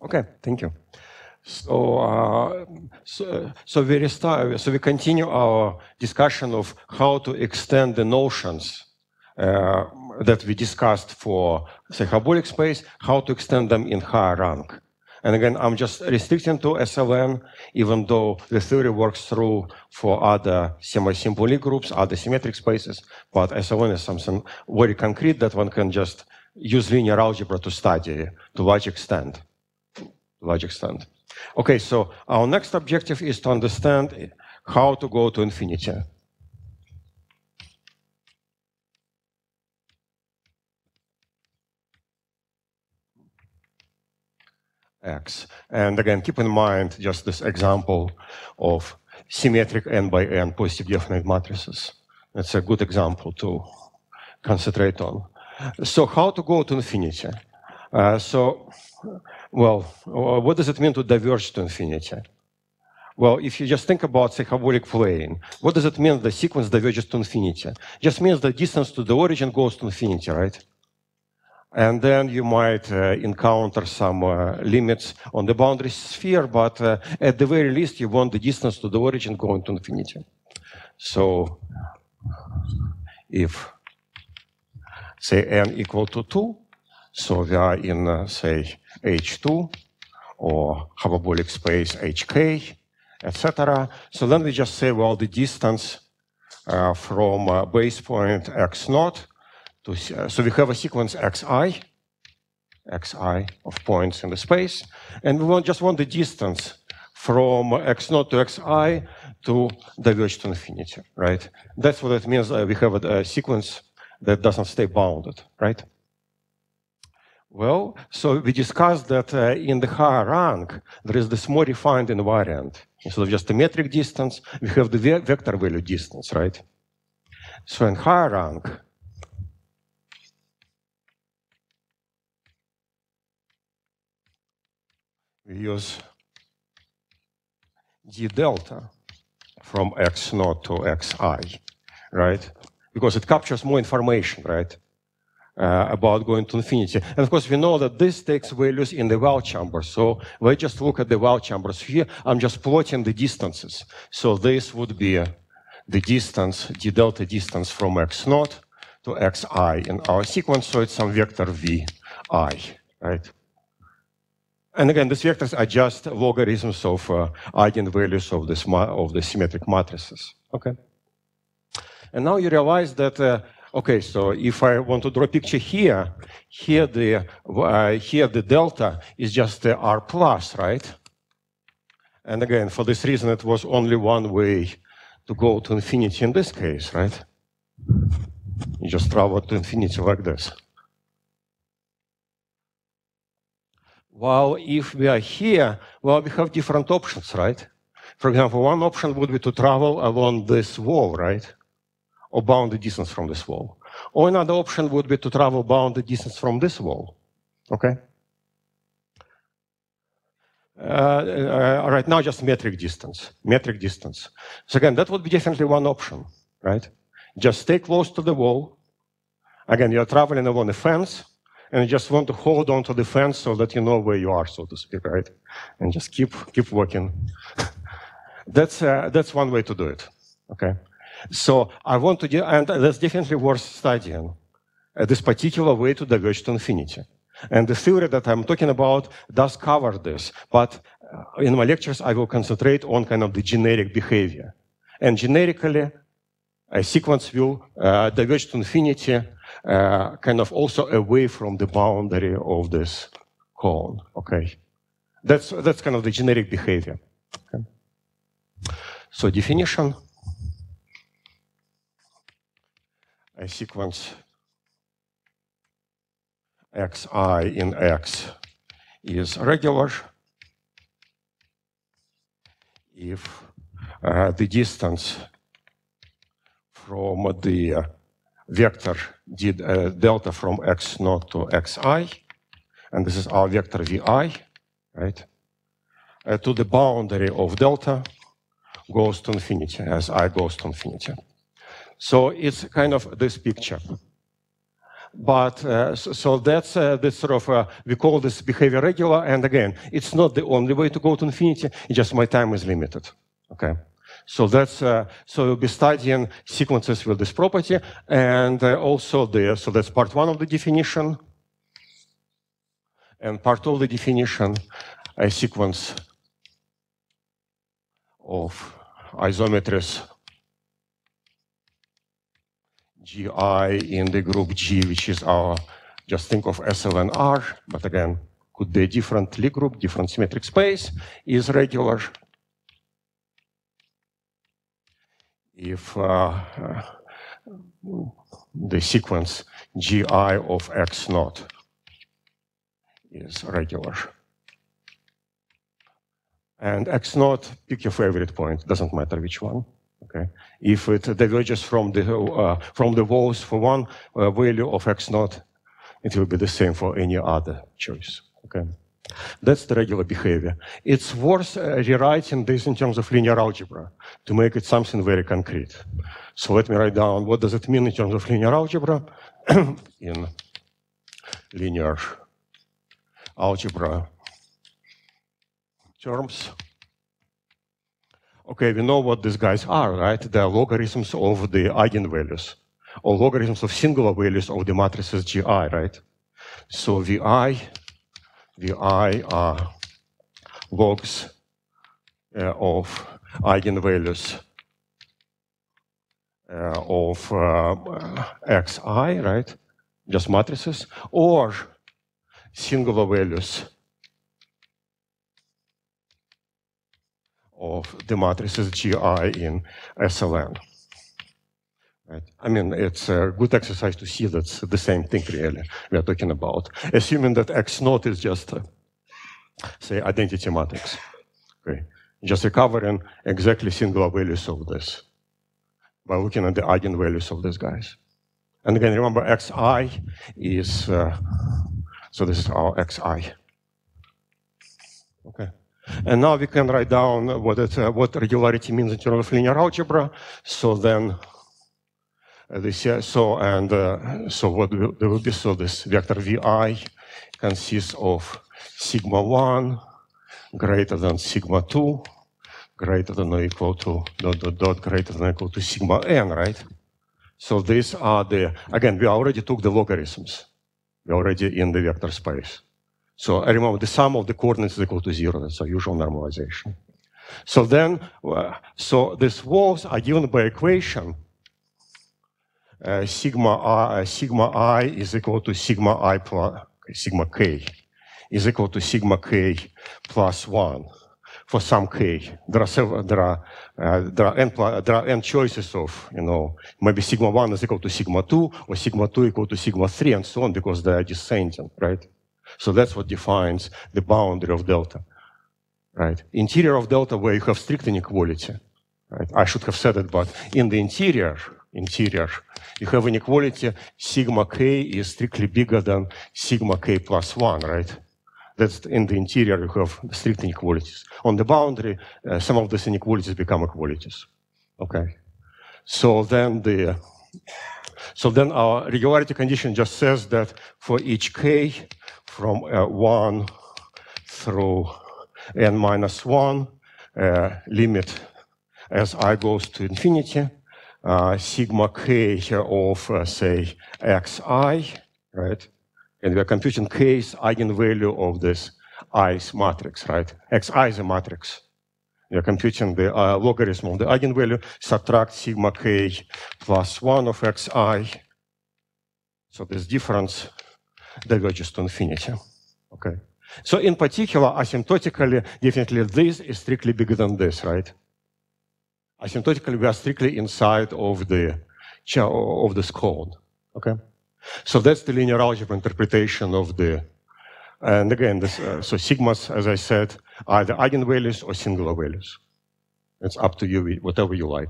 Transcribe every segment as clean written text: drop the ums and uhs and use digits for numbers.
Okay, thank you. So we continue our discussion of how to extend the notions that we discussed for, say, hyperbolic space, how to extend them in higher rank. And again, I'm just restricting to SLN, even though the theory works through for other semi-simple Lie groups, other symmetric spaces, but SLN is something very concrete that one can just use linear algebra to study to large extent. Okay, so our next objective is to understand how to go to infinity. X. And again, keep in mind just this example of symmetric n by n positive definite matrices. That's a good example to concentrate on. So how to go to infinity? What does it mean to diverge to infinity? Well, if you just think about, say, hyperbolic plane, what does it mean the sequence diverges to infinity? It just means the distance to the origin goes to infinity, right? And then you might encounter some limits on the boundary sphere, but at the very least, you want the distance to the origin going to infinity. So if, say, n equal to 2, so we are in, say, H2 or hyperbolic space HK, etc. So then we just say, well, the distance from base point x naught to, so we have a sequence xi of points in the space, and we just want the distance from x naught to xi to diverge to infinity, right? That's what it means. We have a sequence that doesn't stay bounded, right? Well, so we discussed that in the higher rank, there is this more refined invariant. Instead of just the metric distance, we have the vector value distance, right? So in higher rank, we use d delta from x naught to xi, right? Because it captures more information, right? About going to infinity. And of course, we know that this takes values in the Weyl chamber. So we just look at the Weyl chambers here. I'm just plotting the distances. So this would be the distance, d delta distance from x naught to xi in our sequence. So it's some vector vi, right? And again, these vectors are just logarithms of eigenvalues of the symmetric matrices. Okay. And now you realize that. Okay, so if I want to draw a picture here, here the delta is just r plus, right? And again, for this reason, it was only one way to go to infinity in this case, right? You just travel to infinity like this. While if we are here, well, we have different options, right? For example, one option would be to travel along this wall, right? Or bounded distance from this wall. Or another option would be to travel bounded distance from this wall. Okay? Right now, just metric distance. So again, that would be definitely one option, right? Just stay close to the wall. Again, you're traveling along a fence, and you just want to hold on to the fence so that you know where you are, so to speak, right? And just keep walking. That's one way to do it. Okay? So I want to, and that's definitely worth studying, this particular way to diverge to infinity. And the theory that I'm talking about does cover this, but in my lectures I will concentrate on kind of the generic behavior. And generically, a sequence will diverge to infinity kind of also away from the boundary of this cone, okay? That's kind of the generic behavior. Okay? So definition. A sequence xi in X is regular if the distance from the vector delta from x naught to xi, and this is our vector vi, right, to the boundary of delta goes to infinity, as I goes to infinity. So it's kind of this picture. But so that's this sort of, we call this behavior regular. And again, it's not the only way to go to infinity. It's just my time is limited. Okay. So that's so we'll be studying sequences with this property, and also so that's part one of the definition. And part of the definition, a sequence of isometries GI in the group G, which is our, just think of SLNR, but again, could be a different Lie group, different symmetric space, is regular if the sequence GI of X naught is regular. And X naught, pick your favorite point, doesn't matter which one. Okay. If it diverges from the walls for one value of X naught, it will be the same for any other choice. Okay. That's the regular behavior. It's worth rewriting this in terms of linear algebra to make it something very concrete. So let me write down what does it mean in terms of linear algebra in linear algebra terms. Okay, we know what these guys are, right? They are logarithms of the eigenvalues, or logarithms of singular values of the matrices GI, right? So VI are logs of eigenvalues of Xi, right? Just matrices, or singular values of the matrices GI in SLN. Right? I mean, it's a good exercise to see that's the same thing, really, we are talking about. Assuming that X naught is just, say, identity matrix. Okay. Just recovering exactly singular values of this by looking at the eigenvalues of these guys. And again, remember, Xi is, so this is our Xi. Okay. And now we can write down what regularity means in terms of linear algebra. So then, so what there will be, so this vector Vi consists of sigma 1 greater than sigma 2 greater than or equal to dot greater than or equal to sigma n, right? So these are the, again, we already took the logarithms. We're already in the vector space. So I remember the sum of the coordinates is equal to 0. That's our usual normalization. So then, so these walls are given by equation sigma I is equal to sigma I plus sigma k is equal to sigma k plus 1 for some k. There are n choices of, maybe sigma 1 is equal to sigma 2 or sigma 2 equal to sigma 3 and so on because they are descending, right? So that's what defines the boundary of delta, right? Interior of delta where you have strict inequality, right? I should have said it, but in the interior, you have inequality sigma k is strictly bigger than sigma k plus 1, right? That's in the interior, you have strict inequalities. On the boundary, some of these inequalities become equalities, okay? So then our regularity condition just says that for each k from 1 through n minus 1, limit as I goes to infinity, sigma k of, say, xi, right? And we are computing k's eigenvalue of this i's matrix, right? Xi is a matrix. We are computing the logarithm of the eigenvalue, subtract sigma k plus 1 of xi. So this difference diverges to infinity, okay? So in particular, asymptotically, definitely this is strictly bigger than this, right? Asymptotically, we are strictly inside of this cone, okay? So that's the linear algebra interpretation of the, and again, so sigmas, as I said, are the eigenvalues or singular values. It's up to you, whatever you like.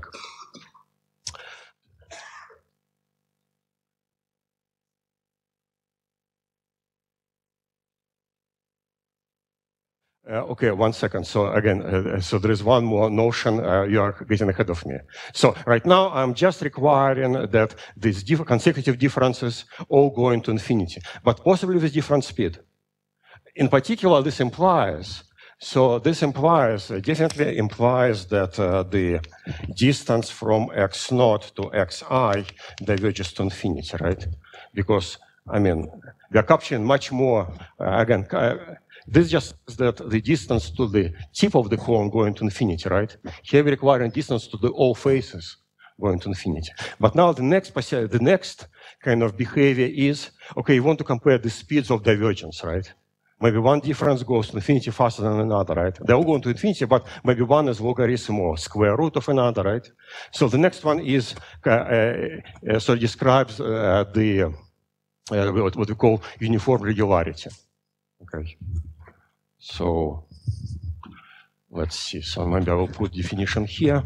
Okay, 1 second. So again, so there is one more notion. You are getting ahead of me. So right now, I'm just requiring that these consecutive differences all go into infinity, but possibly with different speed. In particular, this implies, definitely implies that the distance from x0 to xi diverges to infinity, right? Because, I mean, we are capturing much more, again, this just says that the distance to the tip of the cone going to infinity, right? Here we require a distance to the all faces going to infinity. But now the next kind of behavior is, okay, you want to compare the speeds of divergence, right? Maybe one difference goes to infinity faster than another, right? They all go to infinity, but maybe one is logarithm or square root of another, right? So the next one is, so it describes what we call uniform regularity. Okay. So let's see. So maybe I will put definition here.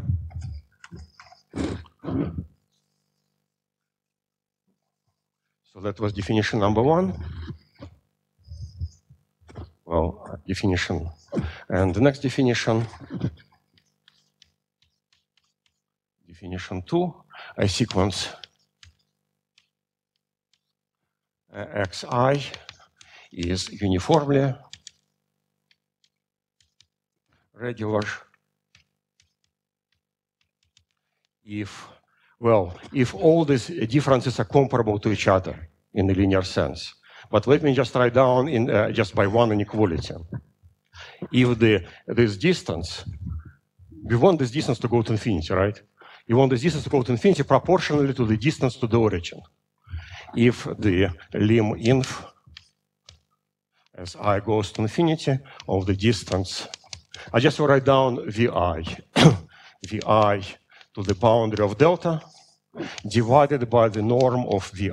So that was definition number 1. Well, definition. And the next definition, definition 2, a sequence xi is uniformly regular if all these differences are comparable to each other in a linear sense. But let me just write down just by one inequality. If this distance, we want this distance to go to infinity, right? You want this distance to go to infinity proportionally to the distance to the origin. If the lim inf as I goes to infinity of the distance, I just will write down vi, vi to the boundary of delta divided by the norm of vi.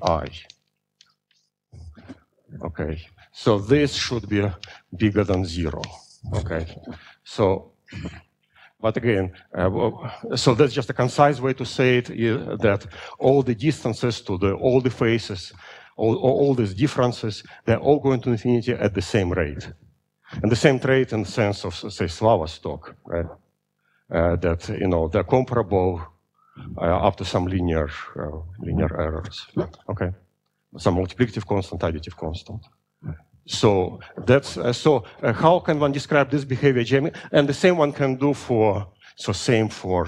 Okay, so this should be bigger than 0. Okay, so, but again, so that's just a concise way to say it, that all the distances to all the faces, all these differences, they're all going to infinity at the same rate. And the same rate in the sense of, say, Slava-Stock, right? That, you know, they're comparable up to some linear errors. Okay, some multiplicative constant, additive constant. So that's how can one describe this behavior, Jamie? And the same one can do for same for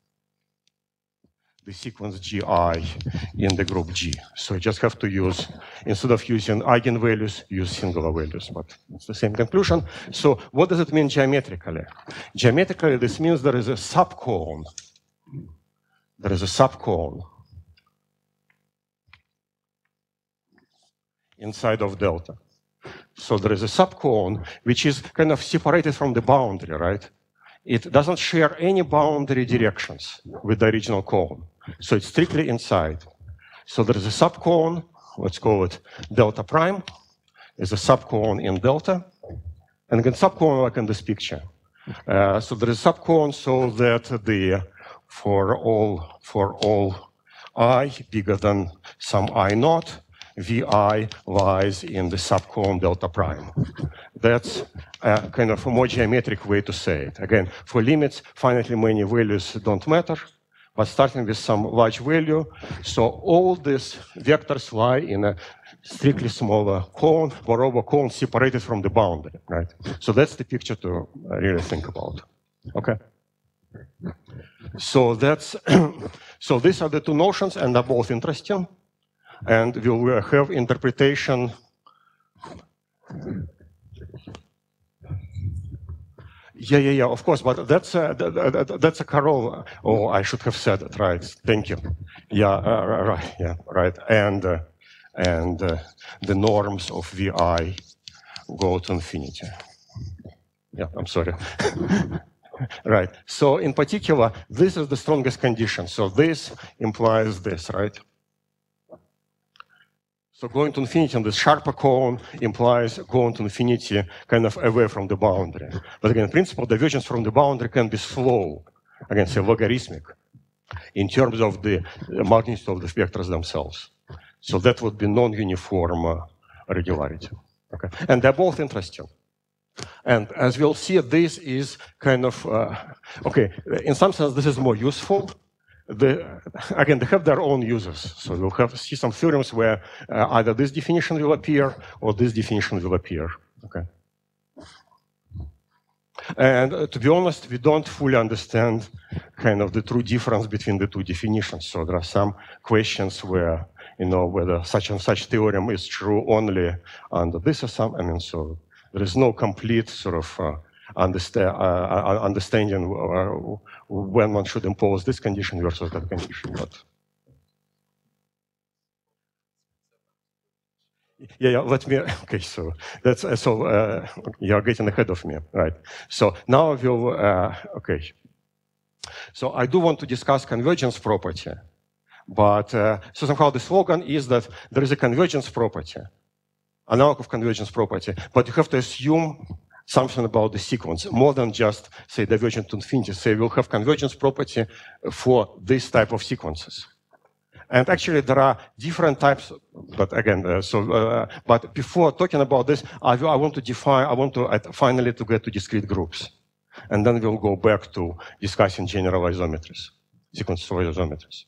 the sequence GI in the group G. So you just have to use, instead of using eigenvalues, use singular values, but it's the same conclusion. So what does it mean geometrically? Geometrically, this means there is a subcone. There is a subcone inside of delta. So there is a subcone which is kind of separated from the boundary, right? It doesn't share any boundary directions with the original cone. So it's strictly inside. So there is a subcone, let's call it delta prime. There's a subcone in delta. And again, subcone like in this picture. So there is a subcone so that for all I bigger than some I naught, Vi lies in the subcone delta prime. That's a kind of a more geometric way to say it. Again, for limits, finitely many values don't matter, but starting with some large value, so all these vectors lie in a strictly smaller cone, moreover cone separated from the boundary, right? So that's the picture to really think about. Okay. So that's so these are the two notions, and they're both interesting. And we will have interpretation. Yeah, of course, but that's a Carol. Oh, I should have said it, right? Thank you. Yeah, right. Yeah, right. And the norms of Vi go to infinity. Yeah, I'm sorry. Right. So in particular, this is the strongest condition. So this implies this, right? So going to infinity on this sharper cone implies going to infinity kind of away from the boundary. But again, in principle, divergence from the boundary can be slow, again, say logarithmic, in terms of the magnitude of the vectors themselves. So that would be non-uniform regularity. Okay, and they're both interesting. And as we'll see, this is kind of, okay, in some sense, this is more useful. Again, they have their own uses. So we'll see some theorems where either this definition will appear or this definition will appear. Okay. And to be honest, we don't fully understand kind of the true difference between the two definitions. So there are some questions where, you know, whether such and such theorem is true only under this assumption. I mean, so there is no complete sort of understanding when one should impose this condition versus that condition. But yeah, let me, okay, so that's, you're getting ahead of me, right? So now we'll, okay. So I do want to discuss convergence property, but so somehow the slogan is that there is a convergence property, analog of convergence property, but you have to assume something about the sequence, more than just, say, divergent to infinity. Say we'll have convergence property for this type of sequences. And actually, there are different types, but again, but before talking about this, I want to define, I want to finally to get to discrete groups. And then we'll go back to discussing general isometries, sequence of isometries.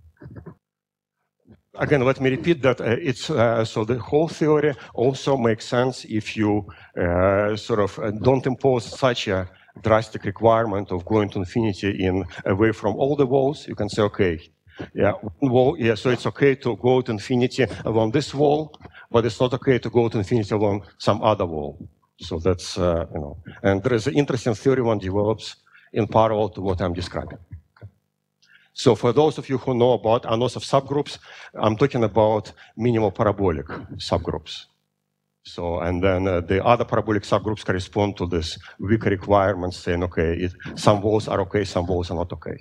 Again, let me repeat that it's, so the whole theory also makes sense if you sort of don't impose such a drastic requirement of going to infinity away from all the walls. You can say, okay, yeah, wall, yeah, so it's okay to go to infinity along this wall, but it's not okay to go to infinity along some other wall. So that's, you know, and there is an interesting theory one develops in parallel to what I'm describing. Okay. So for those of you who know about anodes of subgroups, I'm talking about minimal parabolic subgroups. So, and then the other parabolic subgroups correspond to this weaker requirements saying, okay, some walls are okay, some walls are not okay.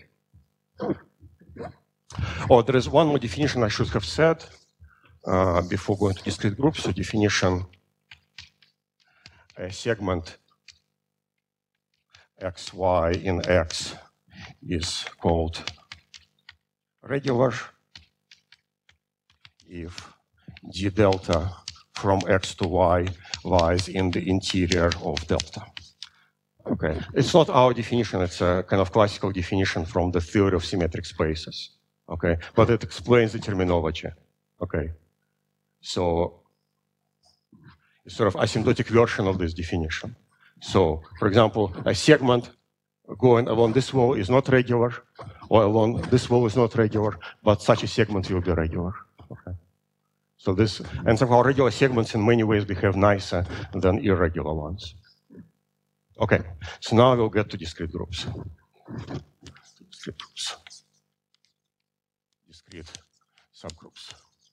Oh, there is one more definition I should have said before going to discrete groups. So definition, a segment xy in X is called regular if d delta from X to Y lies in the interior of delta. Okay, it's not our definition, it's a kind of classical definition from the theory of symmetric spaces. Okay, but it explains the terminology. Okay, so it's sort of asymptotic version of this definition. So, for example, a segment going along this wall is not regular, or along this wall is not regular, but such a segment will be regular. Okay. So this, and somehow regular segments in many ways behave nicer than irregular ones. Okay, so now we'll get to discrete groups. Discrete groups. Discrete subgroups.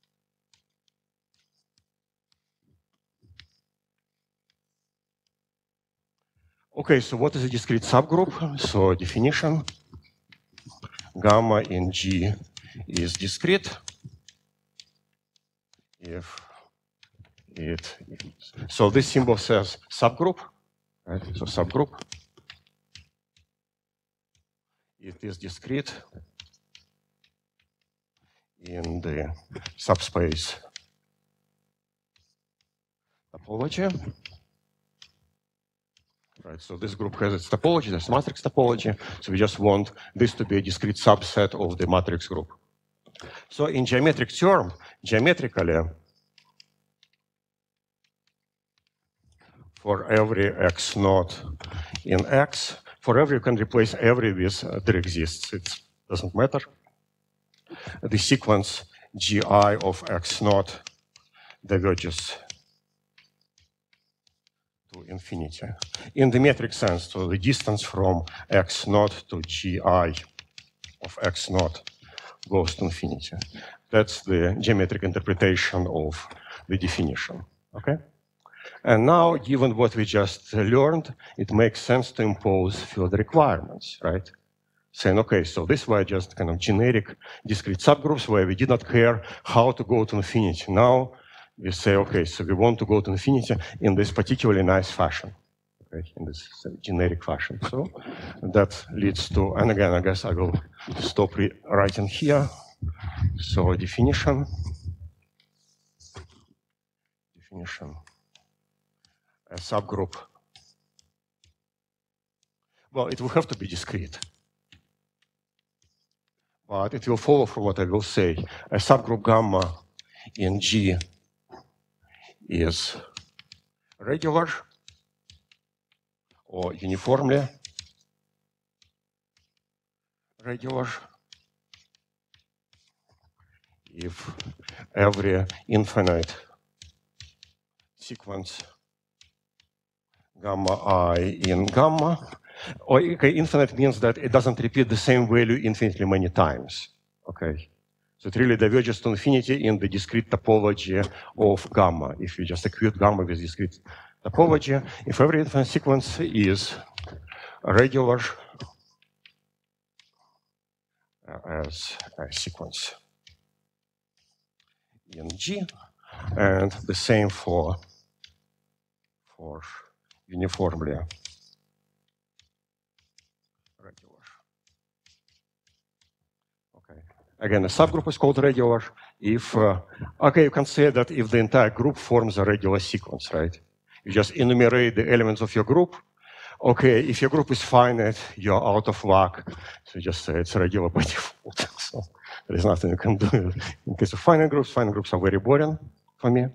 Okay, so what is a discrete subgroup? So definition, gamma in G is discrete if it is. So this symbol says subgroup, right? So subgroup, it is discrete in the subspace topology. Right, so this group has its topology, there's matrix topology, so we just want this to be a discrete subset of the matrix group. So in geometric term, geometrically, for every x naught in X, for every you can replace every with there exists, it doesn't matter. The sequence gi of x naught diverges to infinity. In the metric sense, so the distance from x naught to gi of x naught goes to infinity. That's the geometric interpretation of the definition. Okay? And now, given what we just learned, it makes sense to impose further requirements, right? Saying, okay, so these were just kind of generic discrete subgroups where we did not care how to go to infinity. Now, we say, okay, so we want to go to infinity in this particularly nice fashion, okay, in this generic fashion. So that leads to, and again, I guess I will stop writing here. So definition, a subgroup well, it will have to be discrete. But it will follow from what I will say. A subgroup gamma in G is regular or uniformly regular if every infinite sequence gamma I in gamma, or okay, infinite means that it doesn't repeat the same value infinitely many times. Okay, so it really diverges to infinity in the discrete topology of gamma. If you just equate gamma with discrete topology, if every infinite sequence is regular as a sequence in G, and the same for uniformly regular. Okay. Again, a subgroup is called regular if, okay, you can say that if the entire group forms a regular sequence, right? You just enumerate the elements of your group. Okay, if your group is finite, you're out of luck. So just say it's regular by default. So there is nothing you can do. In case of finite groups are very boring for me.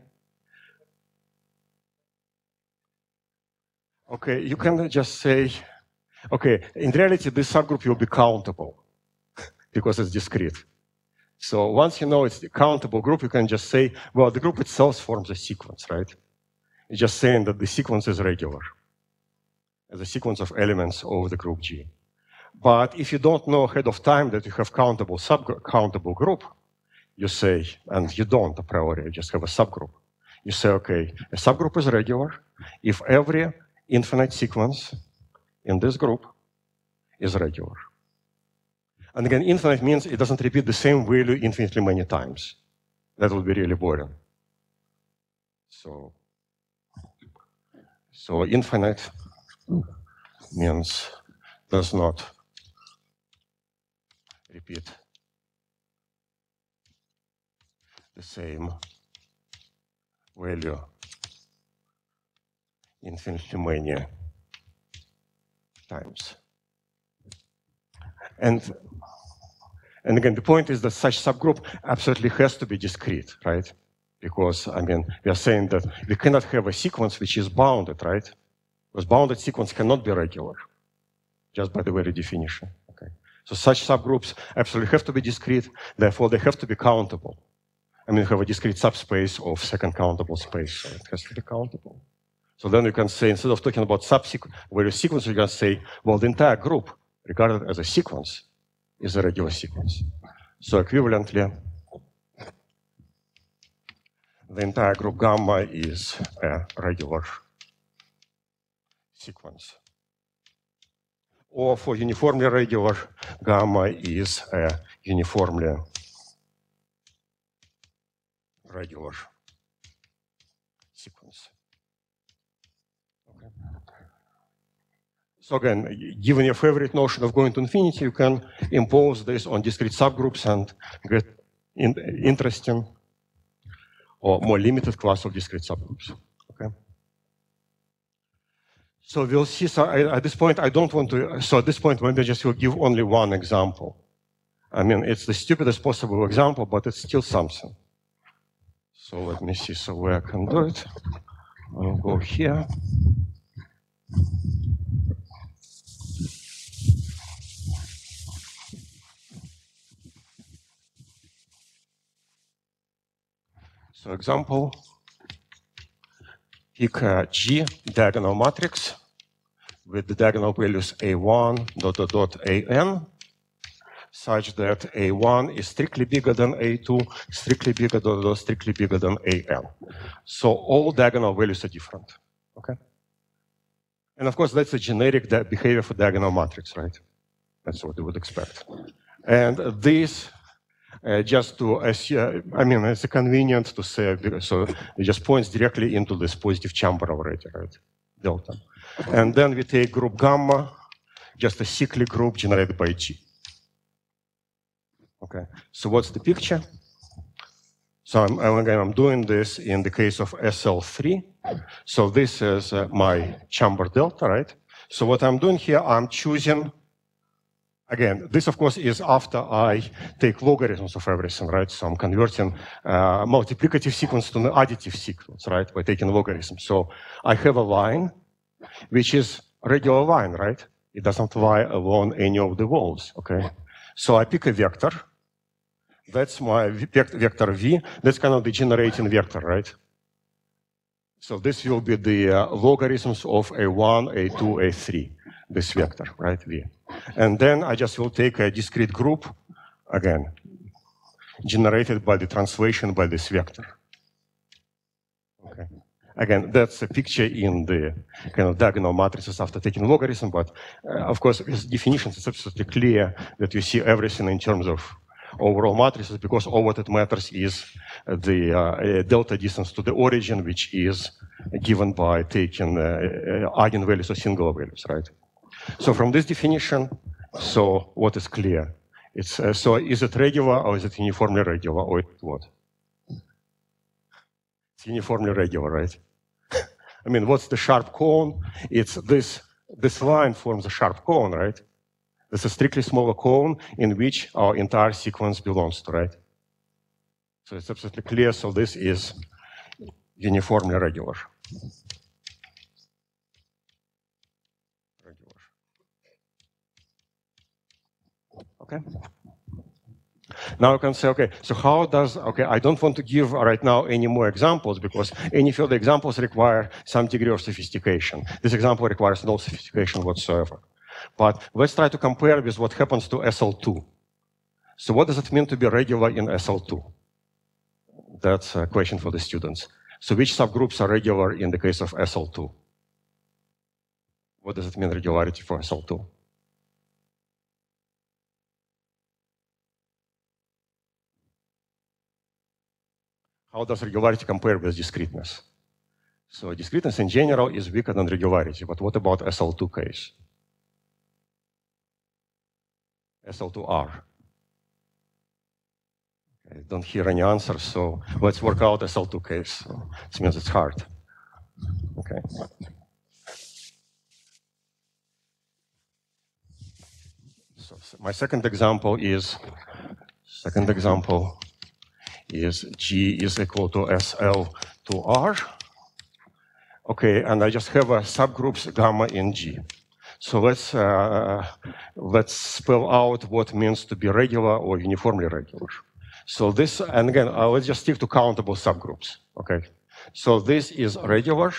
Okay, you can just say, okay, in reality, this subgroup will be countable because it's discrete. So once you know it's a countable group, you can just say, well, the group itself forms a sequence, right? You're just saying that the sequence is regular as a sequence of elements of the group G. But if you don't know ahead of time that you have countable group, you say, and you don't a priori, you just have a subgroup. You say, okay, a subgroup is regular if every infinite sequence in this group is regular. And again, infinite means it doesn't repeat the same value infinitely many times. That would be really boring. So infinite means does not repeat the same value infinitely many times. And again, the point is that such subgroup absolutely has to be discrete, right? Because, I mean, we are saying that we cannot have a sequence which is bounded, right? Because bounded sequence cannot be regular, just by the very definition, okay? So such subgroups absolutely have to be discrete, therefore they have to be countable. I mean, you have a discrete subspace of second countable space, so it has to be countable. So then you can say, instead of talking about various sequences, you can say, well, the entire group, regarded as a sequence, is a regular sequence. So equivalently, the entire group gamma is a regular sequence. Or for uniformly regular, gamma is a uniformly regular sequence. Okay. So again, given your favorite notion of going to infinity, you can impose this on discrete subgroups and get interesting or more limited class of discrete subgroups. Okay. So we'll see. So at this point, I don't want to. So at this point, maybe I just will give only one example. I mean, it's the stupidest possible example, but it's still something. So let me see. So where I can do it. I'll go here. So example, pick a G diagonal matrix with the diagonal values A1 ... AN, such that A1 is strictly bigger than A2, strictly bigger than strictly bigger than AN. So all diagonal values are different. Okay? And of course, that's a generic behavior for diagonal matrix, right? That's what you would expect. And this, just to, I mean, it's convenient to say, so it just points directly into this positive chamber already, right? Delta. And then we take group gamma, just a cyclic group generated by G. Okay, so what's the picture? So I'm doing this in the case of SL3. So this is my chamber delta, right? So what I'm doing here, I'm choosing, again, this of course is after I take logarithms of everything, right? So I'm converting multiplicative sequence to an additive sequence, right? By taking logarithms. So I have a line, which is a regular line, right? It doesn't lie along any of the walls, okay? So I pick a vector. That's my vector v. That's kind of the generating vector, right? So this will be the logarithms of a1, a2, a3, this vector, right, v. And then I just will take a discrete group, again, generated by the translation by this vector. Okay. Again, that's a picture in the kind of diagonal matrices after taking logarithm, but of course, with definitions, it's absolutely clear that you see everything in terms of overall matrices, because all what it matters is the delta distance to the origin, which is given by taking eigenvalues or singular values, right? So from this definition, so what is clear? It's so is it regular or is it uniformly regular or what? It's uniformly regular, right? I mean, what's the sharp cone? It's this line forms a sharp cone, right? This is a strictly smaller cone in which our entire sequence belongs to, right? So it's absolutely clear. So this is uniformly regular. Okay. Now you can say, okay, so how does, okay, I don't want to give right now any more examples because any further examples require some degree of sophistication. This example requires no sophistication whatsoever. But let's try to compare with what happens to SL2. So what does it mean to be regular in SL2? That's a question for the students. So which subgroups are regular in the case of SL2? What does it mean, regularity for SL2? How does regularity compare with discreteness? So discreteness in general is weaker than regularity, but what about SL2 case? SL2R. I don't hear any answers, so let's work out SL2 case. This means it's hard. Okay. So my second example is G is equal to SL to R. Okay, and I just have subgroups gamma in G. So let's spell out what it means to be regular or uniformly regular. So this, and again, let's just stick to countable subgroups, okay? So this is regular,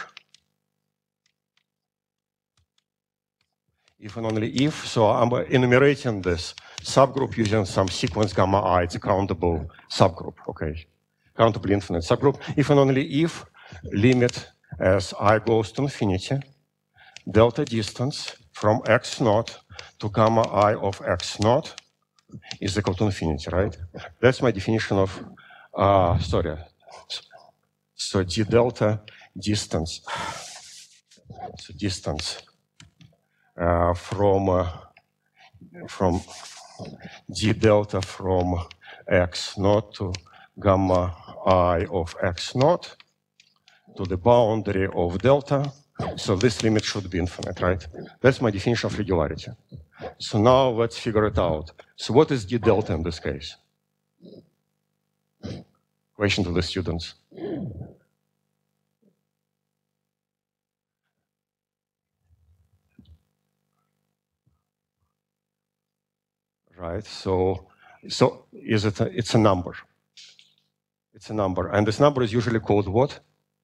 if and only if. So I'm enumerating this subgroup using some sequence gamma I. It's a countable subgroup, okay? Countable infinite subgroup. If and only if limit as I goes to infinity, delta distance from x naught to gamma I of x naught is equal to infinity, right? That's my definition of, so d delta distance, so distance from d delta from x naught to gamma I of x naught to the boundary of delta. So this limit should be infinite, right? That's my definition of regularity. So now let's figure it out. So what is d delta in this case? Question to the students. Right, so is it it's a number. It's a number, and this number is usually called what?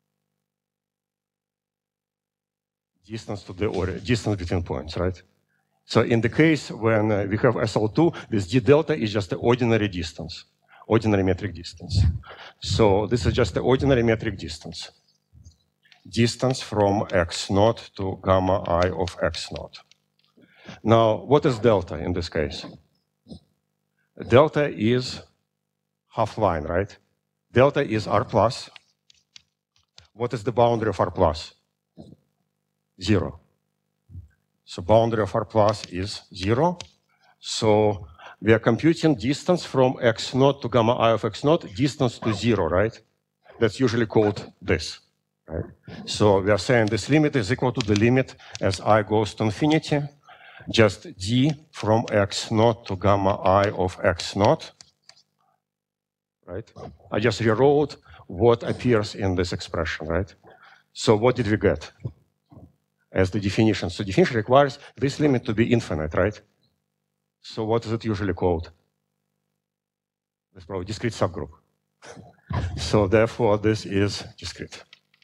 Distance to the order, distance between points, right? So in the case when we have SL2, this d delta is just the ordinary distance, ordinary metric distance. So this is just the ordinary metric distance. Distance from x naught to gamma I of x naught. Now, what is delta in this case? Delta is half line, right? Delta is R plus. What is the boundary of R plus? 0. So boundary of R plus is 0. So we are computing distance from x naught to gamma I of x naught, distance to 0, right? That's usually called this. right? So we are saying this limit is equal to the limit as I goes to infinity, just d from x naught to gamma I of x naught, right? I just rewrote what appears in this expression, right? So what did we get as the definition? So definition requires this limit to be infinite, right? So what is it usually called? It's probably discrete subgroup. So therefore, this is discrete.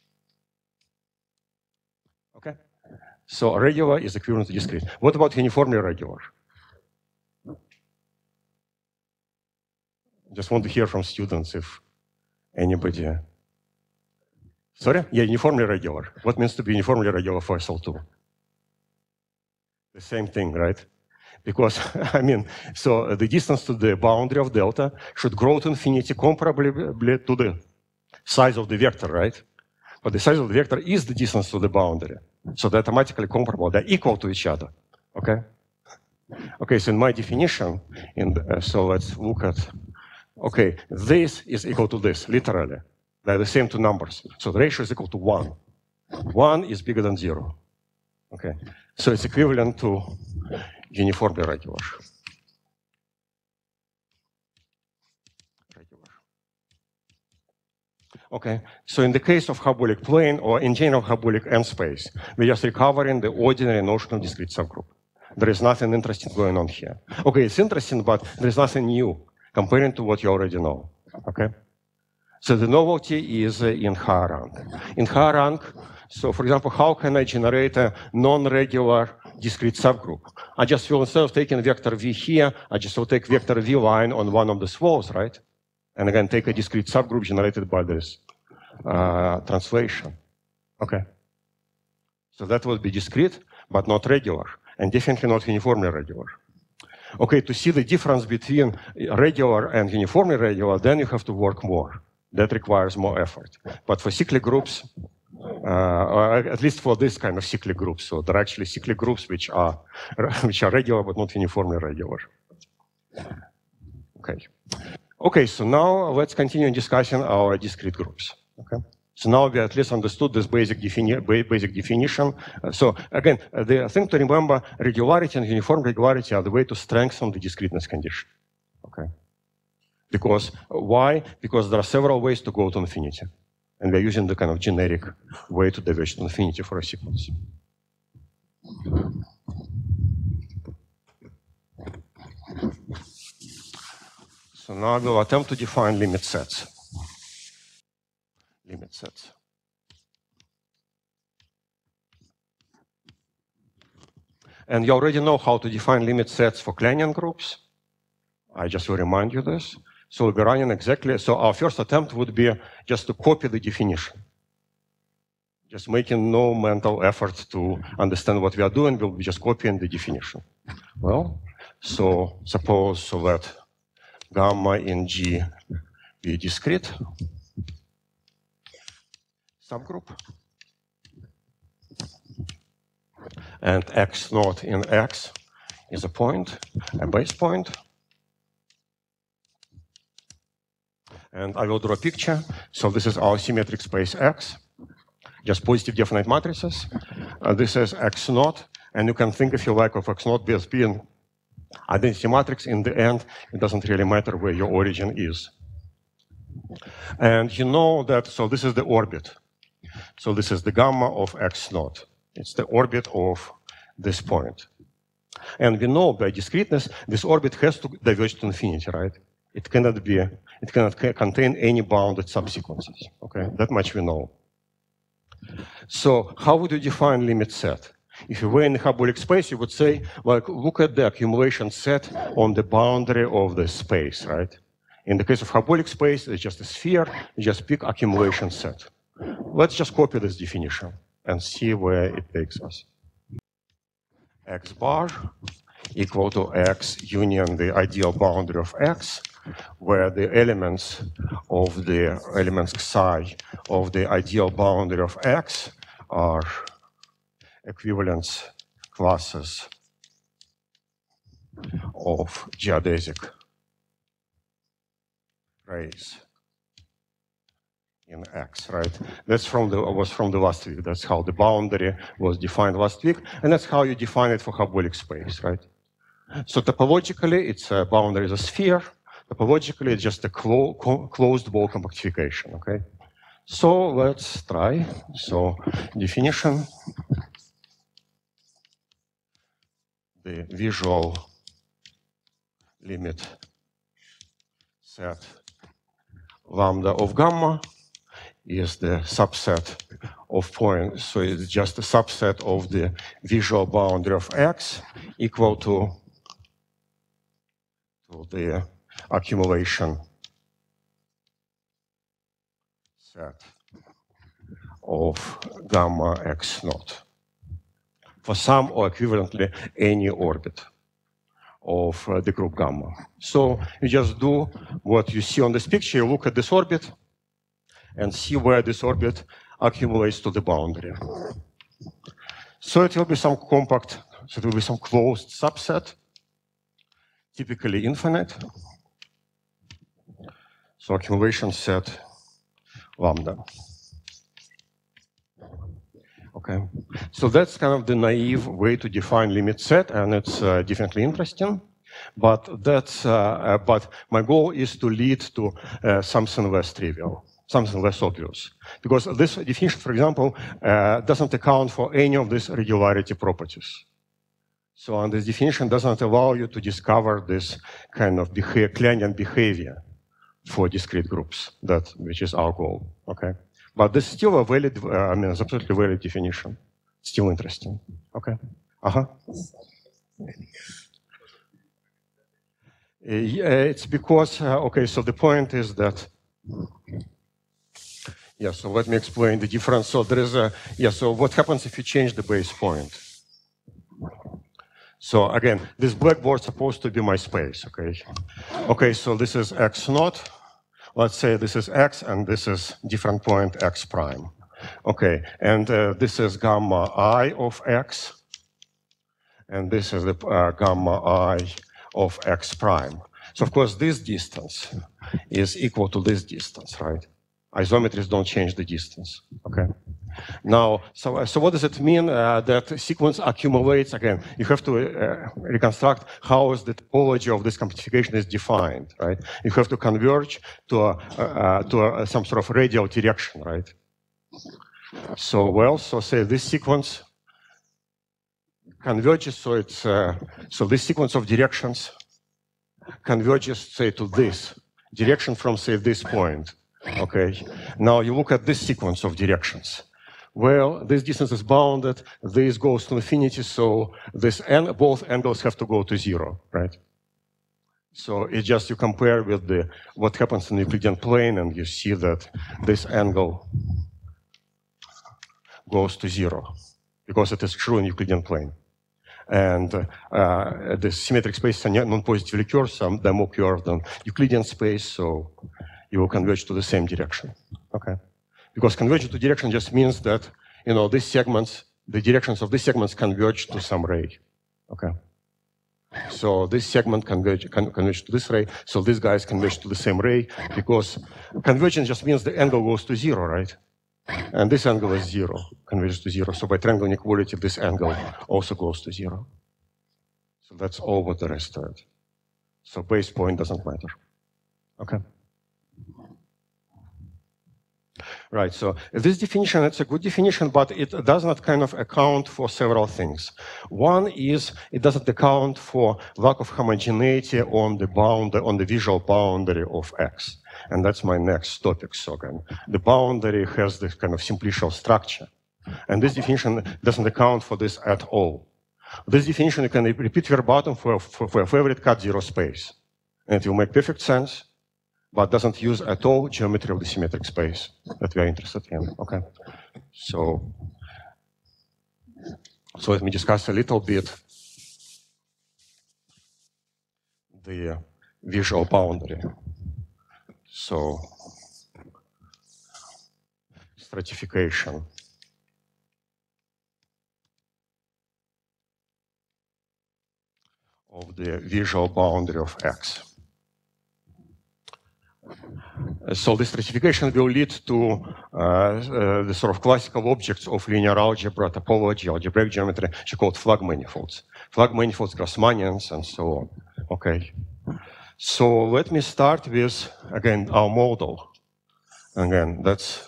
Okay? So regular is equivalent to discrete. What about uniformly regular? Just want to hear from students if anybody. Sorry? Yeah, uniformly regular. What means to be uniformly regular for SL2? The same thing, right? Because, I mean, so the distance to the boundary of delta should grow to infinity comparably to the size of the vector, right? But the size of the vector is the distance to the boundary. So they're automatically comparable. They're equal to each other, okay? Okay, so in my definition, so let's look at, okay, this is equal to this, literally. They're the same two numbers. So the ratio is equal to 1. 1 is bigger than 0, okay? So it's equivalent to uniformly regular. Okay, so in the case of hyperbolic plane or in general hyperbolic n space, we're just recovering the ordinary notion of discrete subgroup. There is nothing interesting going on here. Okay, it's interesting, but there is nothing new comparing to what you already know. Okay, so the novelty is in higher rank. In higher rank, so for example, how can I generate a non-regular discrete subgroup? I just will, instead of taking vector v here, I just will take vector v line on one of the walls, right? And again, take a discrete subgroup generated by this translation. Okay. So that would be discrete, but not regular, and definitely not uniformly regular. Okay, to see the difference between regular and uniformly regular, then you have to work more. That requires more effort. But for cyclic groups, or at least for this kind of cyclic groups, so there are actually cyclic groups which are regular but not uniformly regular. Okay. Okay, so now let's continue discussing our discrete groups. Okay. So now we at least understood this basic definition. So again, the thing to remember, regularity and uniform regularity are the way to strengthen the discreteness condition. Okay. Because why? Because there are several ways to go to infinity. And we're using the kind of generic way to diverge to infinity for a sequence. So now we'll attempt to define limit sets. Limit sets. And you already know how to define limit sets for Kleinian groups. I just will remind you this. So we'll be running exactly, so our first attempt would be just to copy the definition. Just making no mental effort to understand what we are doing, we'll be just copying the definition. Well, so suppose that gamma in G be discrete subgroup, and x naught in X is a point, a base point. And I will draw a picture. So this is our symmetric space X, just positive definite matrices. This is X naught, and you can think, if you like, of X naught as being identity matrix. In the end, it doesn't really matter where your origin is. And you know that, so this is the orbit. So this is the gamma of X naught. It's the orbit of this point. And we know by discreteness, this orbit has to diverge to infinity, right? It cannot contain any bounded subsequences, okay? That much we know. So how would you define limit set? If you were in the hyperbolic space, you would say, like, look at the accumulation set on the boundary of the space, right? In the case of hyperbolic space, it's just a sphere, you just pick accumulation set. Let's just copy this definition and see where it takes us. X bar equal to X union the ideal boundary of X, where the elements psi of the ideal boundary of X are equivalence classes of geodesic rays in X, right? That's was from the last week. That's how the boundary was defined last week, and that's how you define it for hyperbolic space, right? So topologically, its boundary is a sphere. Topologically, it's just a closed ball compactification, okay? So let's try. So definition, the visual limit set lambda of gamma is the subset of points. So it's just a subset of the visual boundary of X equal to the accumulation set of gamma X naught for some or equivalently any orbit of the group gamma. So you just do what you see on this picture. You look at this orbit and see where this orbit accumulates to the boundary. So it will be some compact, so it will be some closed subset, typically infinite. So accumulation set lambda. Okay, so that's kind of the naive way to define limit set, and it's definitely interesting. But that's but my goal is to lead to something less trivial, something less obvious, because this definition, for example, doesn't account for any of these regularity properties. So, and this definition doesn't allow you to discover this kind of Kleinian behavior for discrete groups, which is our goal. Okay. But this is still a valid, I mean, it's absolutely valid definition. Still interesting. Okay. It's because, okay, so the point is that, yeah, so let me explain the difference. So there is a, yeah, so what happens if you change the base point? So again, this blackboard is supposed to be my space, okay? Okay, so this is X naught. Let's say this is X, and this is different point X prime. Okay, and this is gamma I of X, and this is the gamma I of X prime. So of course, this distance is equal to this distance, right? Isometries don't change the distance, okay? Now, so what does it mean that sequence accumulates? Again, you have to reconstruct how is the topology of this compactification is defined, right? You have to converge to some sort of radial direction, right? So, well, so say this sequence converges, so it's so this sequence of directions converges, say, to this direction from, say, this point. Okay. Now you look at this sequence of directions. Well, this distance is bounded, this goes to infinity, so this both angles have to go to zero, right? So it's just you compare with what happens in the Euclidean plane, and you see that this angle goes to zero because it is true in Euclidean plane. And the symmetric spaces are non-positively curved, some they're more curved than Euclidean space, so you will converge to the same direction. Okay. Because converging to direction just means that, you know, these segments, the directions of these segments converge to some ray. Okay. So this segment converge to this ray, so these guys converge to the same ray, because convergence just means the angle goes to zero, right? And this angle is zero, converges to zero. So by triangle inequality, this angle also goes to zero. So that's all what there is to it. So base point doesn't matter. Okay. Right, so this definition, it's a good definition, but it does not kind of account for several things. One is it doesn't account for lack of homogeneity on the visual boundary of X. And that's my next topic, so again, the boundary has this kind of simplicial structure. And this definition doesn't account for this at all. This definition you can repeat verbatim for a favorite cut zero space. And it will make perfect sense, but doesn't use at all geometry of the symmetric space that we are interested in, okay? So let me discuss a little bit the visual boundary. So stratification of the visual boundary of X. So the stratification will lead to the sort of classical objects of linear algebra, topology, algebraic geometry, which are called Flagg manifolds. Flagg manifolds, Grassmannians, and so on. Okay. So let me start with, again, our model. Again, that's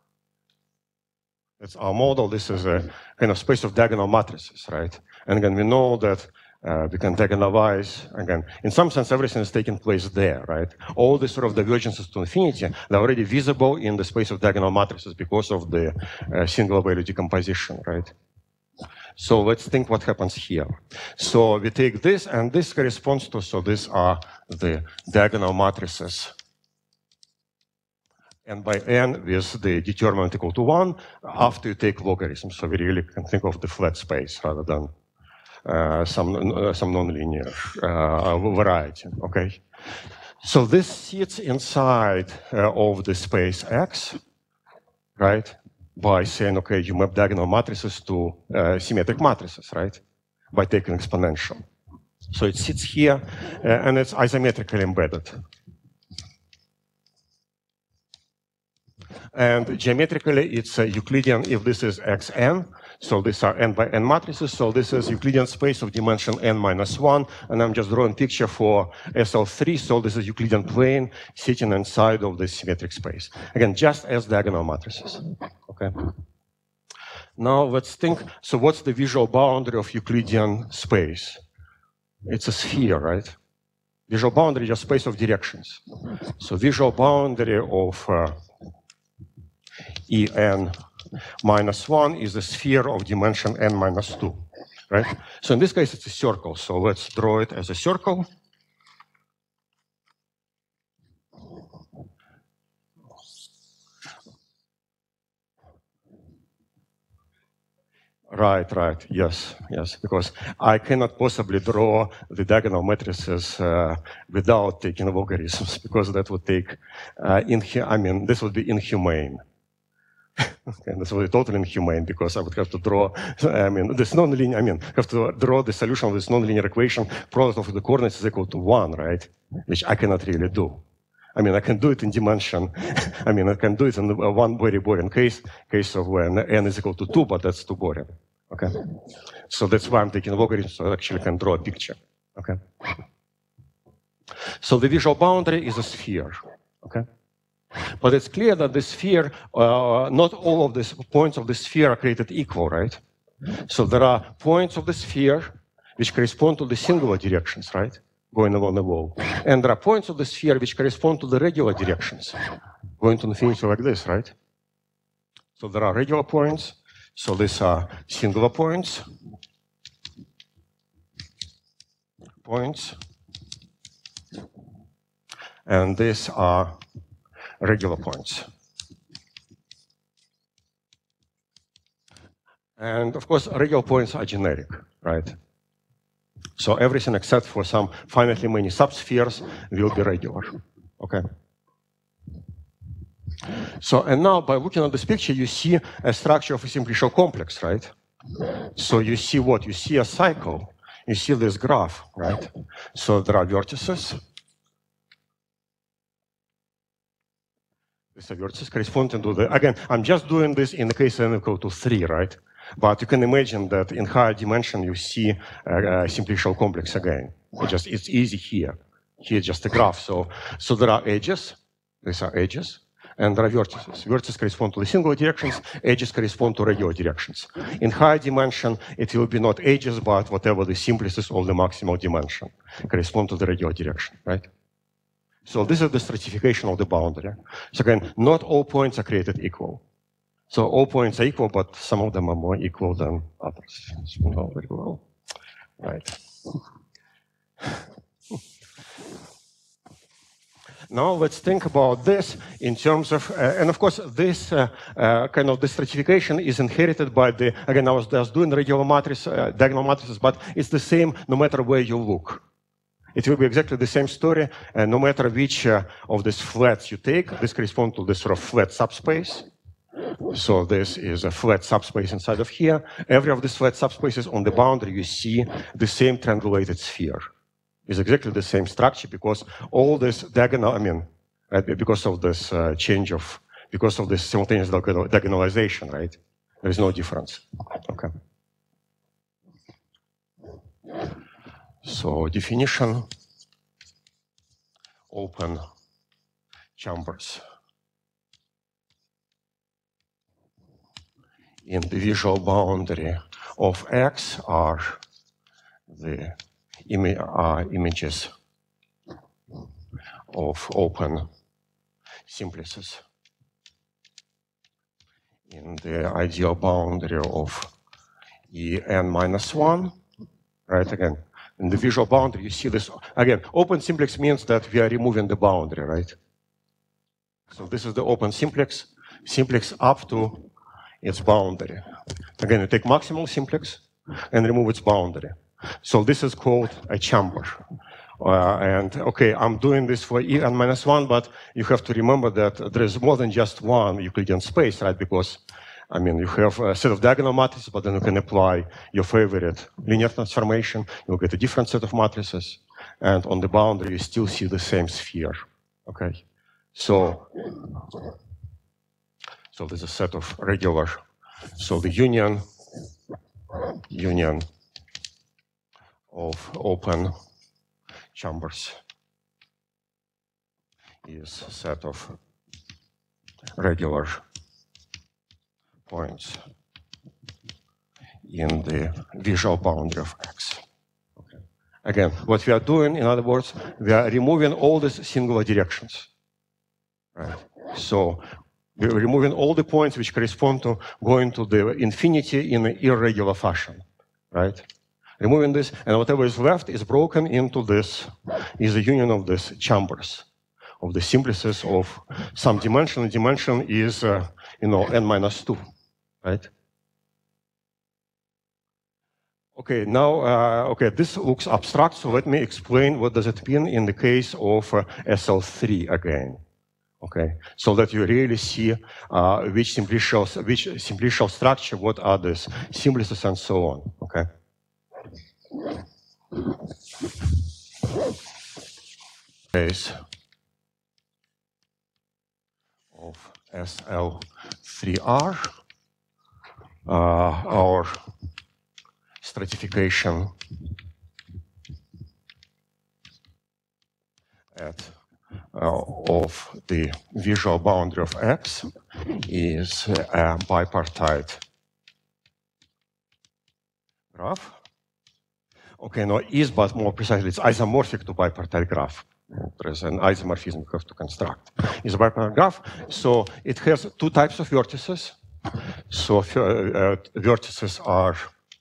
our model. This is a kind of space of diagonal matrices, right? And again, we know that we can diagonalize, again, in some sense, everything is taking place there, right? All the sort of divergences to infinity, they're already visible in the space of diagonal matrices because of the singular value decomposition, right? So let's think what happens here. So we take this, and this corresponds to, so these are the diagonal matrices n by n with the determinant equal to 1 after you take logarithms. So we really can think of the flat space rather than some nonlinear variety, okay? So this sits inside of the space X, right? By saying, okay, you map diagonal matrices to symmetric matrices, right? By taking exponential. So it sits here, and it's isometrically embedded. And geometrically, it's Euclidean if this is Xn. So these are n by n matrices. So this is Euclidean space of dimension n minus 1. And I'm just drawing a picture for SL3. So this is Euclidean plane sitting inside of this symmetric space. Again, just as diagonal matrices. Okay. Now let's think. So what's the visual boundary of Euclidean space? It's a sphere, right? Visual boundary is just space of directions. So visual boundary of En minus 1 is a sphere of dimension n minus 2, right? So in this case, it's a circle. So let's draw it as a circle. Right, yes, because I cannot possibly draw the diagonal matrices without taking logarithms, because that would take, this would be inhumane. Okay, this would be totally inhumane, because I would have to draw, this nonlinear, have to draw the solution of this nonlinear equation, product of the coordinates is equal to 1, right? Which I cannot really do. I can do it in dimension. I can do it in one very boring case of when n is equal to 2, but that's too boring. Okay? So that's why I'm taking logarithms, so I actually can draw a picture. Okay? So the visual boundary is a sphere. Okay? But it's clear that the sphere, not all of these points of the sphere are created equal, right? So there are points of the sphere which correspond to the singular directions, right? Going along the wall. And there are points of the sphere which correspond to the regular directions, going to infinity like this, right? So there are regular points. So these are singular points. And these are regular points. And of course, regular points are generic, right? So everything except for some finitely many subspheres will be regular, okay? So, and now by looking at this picture, you see a structure of a simplicial complex, right? So you see what? You see a cycle. You see this graph, right? So there are vertices. These are vertices corresponding to the, again, I'm just doing this in the case n equal to 3, right? But you can imagine that in higher dimension, you see a simplicial complex again. It's easy here. Here, just a graph. So there are edges. These are edges. And there are vertices. Vertices correspond to the singular directions. Edges correspond to regular directions. In higher dimension, it will be not edges, but whatever the simplest of the maximal dimension correspond to the regular direction, right? So this is the stratification of the boundary. So again, not all points are created equal. So all points are equal, but some of them are more equal than others. You know very well, right? Now let's think about this in terms of, and of course, this kind of the stratification is inherited by the, again, I was just doing regular matrix, diagonal matrices, but it's the same no matter where you look. It will be exactly the same story, no matter which of these flats you take. This corresponds to this sort of flat subspace. So this is a flat subspace inside of here. Every of these flat subspaces on the boundary, you see the same triangulated sphere. It's exactly the same structure because all this diagonal, right? Because of this because of this simultaneous diagonalization, right? There is no difference. Okay. So definition, open chambers in the visual boundary of X are the images of open simplices in the ideal boundary of En-1, right? Again, in the visual boundary, you see this. Again, open simplex means that we are removing the boundary, right? So this is the open simplex up to its boundary. Again, you take maximal simplex and remove its boundary. So this is called a chamber. And okay, I'm doing this for En-1, but you have to remember that there is more than just one Euclidean space, right? Because, I mean, you have a set of diagonal matrices, but then you can apply your favorite linear transformation. You'll get a different set of matrices. And on the boundary, you still see the same sphere, okay? So there's a set of regular. So the union of open chambers is a set of regular points in the visual boundary of X. Okay. Again, what we are doing, in other words, we are removing all these singular directions. Right? So we're removing all the points which correspond to going to the infinity in an irregular fashion, right? Removing this, and whatever is left is broken into this, is the union of these chambers, of the simplices of some dimension. The dimension is, n-2, right? Okay, now, okay, this looks abstract, so let me explain what does it mean in the case of SL3 again. Okay, so that you really see which simplicial structure, what are these simplices, and so on. Okay. Case of SL3R, our stratification of the visual boundary of X is a bipartite graph. Okay, no, is, but more precisely, it's isomorphic to bipartite graph. There is an isomorphism you have to construct. It's a bipartite graph, so it has two types of vertices. So vertices are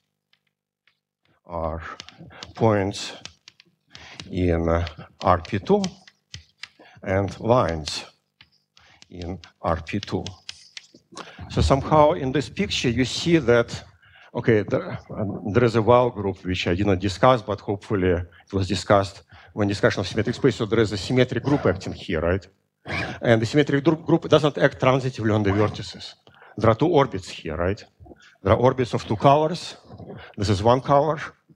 points in RP2 and lines in RP2. So somehow in this picture you see that, okay, there is a Weyl group which I did not discuss, but hopefully it was discussed when discussion of symmetric space. So there is a symmetric group acting here, right? And the symmetric group doesn't act transitively on the vertices. There are two orbits here, right? There are orbits of two colors. This is one color.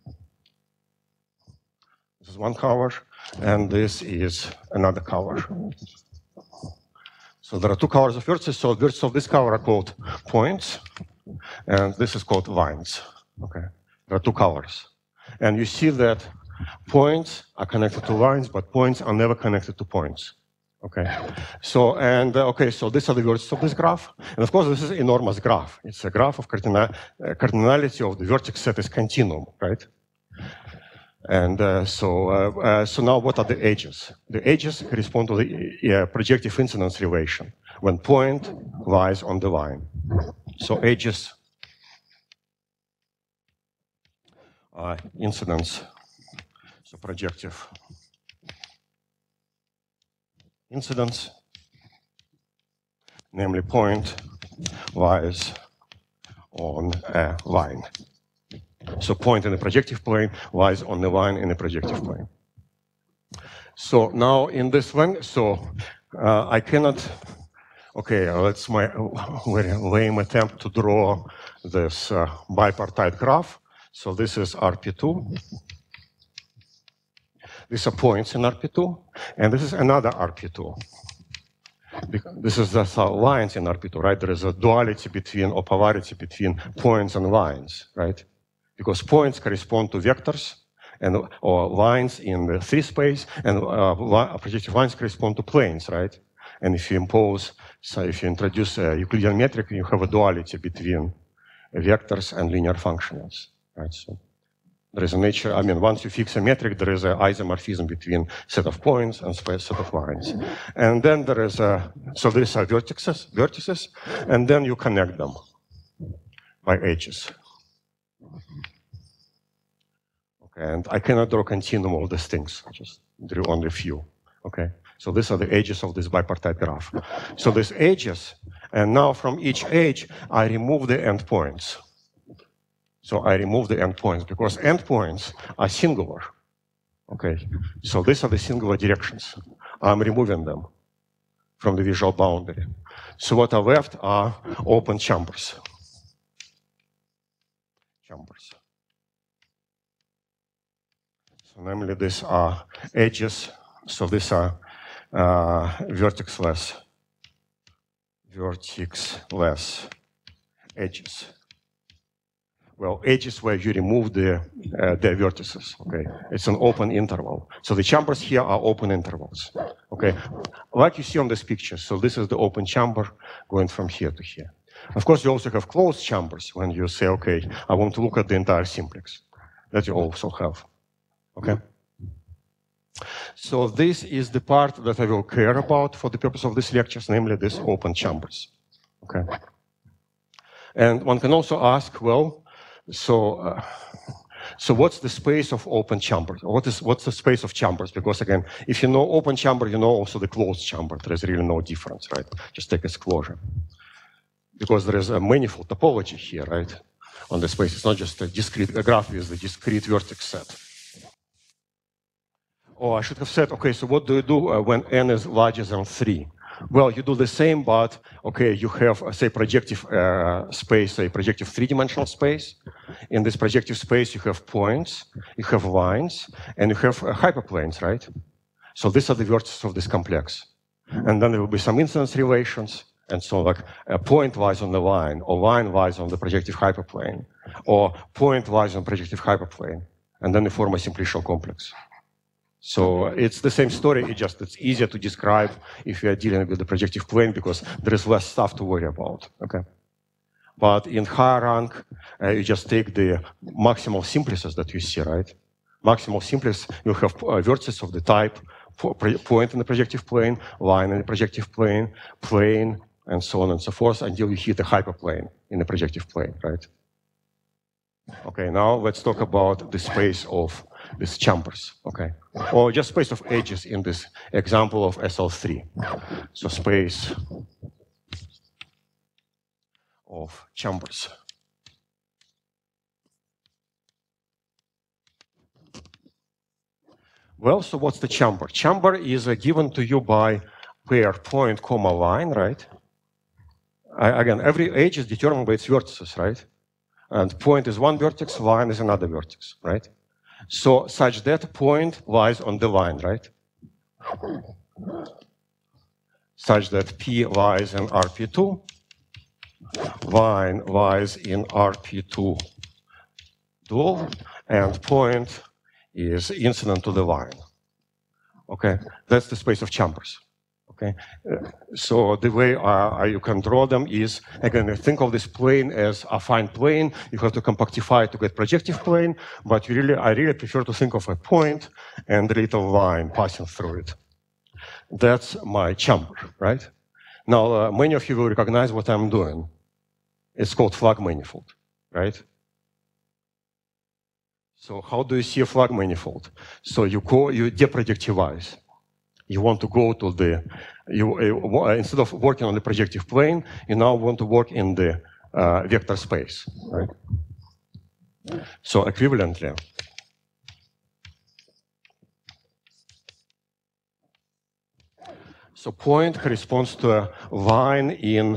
This is one color, and this is another color. So there are two colors of vertices. So vertices of this color are called points, and this is called lines. Okay, there are two colors, and you see that points are connected to lines, but points are never connected to points. Okay, so okay, so these are the vertices of this graph, and of course this is an enormous graph. It's a graph of cardinality of the vertex set is continuum, right? And so now what are the edges? The edges correspond to the projective incidence relation when point lies on the line. So edges are incidence, so projective incidence, namely point lies on a line. So point in the projective plane lies on the line in the projective plane. So now in this one, so I cannot, okay, that's my very lame attempt to draw this bipartite graph. So this is RP2. These are points in RP2, and this is another RP2. This is the lines in RP2, right? There is a duality between, or polarity between points and lines, right? Because points correspond to vectors and or lines in the 3 space, and projective lines correspond to planes, right? And if you impose, so if you introduce a Euclidean metric, you have a duality between vectors and linear functionals, right? So there is a nature, I mean, once you fix a metric, there is an isomorphism between set of points and set of lines. And then there is so these are vertices, and then you connect them by edges. Okay, and I cannot draw a continuum of these things, I just drew only a few, okay? So these are the edges of this bipartite graph. So these edges, and now from each edge, I remove the endpoints. So I remove the endpoints because endpoints are singular. Okay, so these are the singular directions. I'm removing them from the visual boundary. So what are left are open chambers. So namely, these are edges. So these are vertexless edges. Well, edges where you remove the vertices, okay? It's an open interval. So the chambers here are open intervals, okay? Like you see on this picture, so this is the open chamber going from here to here. Of course, you also have closed chambers when you say, okay, I want to look at the entire simplex. That you also have, okay? So this is the part that I will care about for the purpose of this lectures, namely these open chambers, okay? And one can also ask, well, so what's the space of open chambers? What's the space of chambers? Because again, if you know open chamber, you know also the closed chamber. There is really no difference, right? Just take as closure. Because there is a manifold topology here, right? On the space, it's not just a discrete graph with the discrete vertex set. Oh, I should have said, okay, so what do you do when n is larger than 3? Well, you do the same, but, okay, you have, say, projective space, a projective 3-dimensional space. In this projective space, you have points, you have lines, and you have hyperplanes, right? So these are the vertices of this complex. And then there will be some incidence relations, and so like a point lies on the line, or line lies on the projective hyperplane, or point lies on projective hyperplane, and then they form a simplicial complex. So it's the same story, it's easier to describe if you are dealing with the projective plane because there is less stuff to worry about, okay? But in higher rank, you just take the maximal simplices that you see, right? Maximal simplices, you have vertices of the type point in the projective plane, line in the projective plane, plane, and so on and so forth until you hit the hyperplane in the projective plane, right? Okay, now let's talk about the space of these chambers, okay? Or just space of edges in this example of SL3. So space of chambers. Well, so what's the chamber? Chamber is given to you by pair point, comma, line, right? Again, every edge is determined by its vertices, right? And point is one vertex, line is another vertex, right? So such that point lies on the line, right? Such that P lies in RP2, line lies in RP2 dual, and point is incident to the line. Okay, that's the space of chambers. Okay, so the way you can draw them is, again, think of this plane as a affine plane. You have to compactify to get projective plane, but I really prefer to think of a point and a little line passing through it. That's my chamber, right? Now, many of you will recognize what I'm doing. It's called flag manifold, right? So how do you see a flag manifold? So you deprojectivize. You want to go to the, instead of working on the projective plane, you now want to work in the vector space, right? So equivalently, so point corresponds to a line in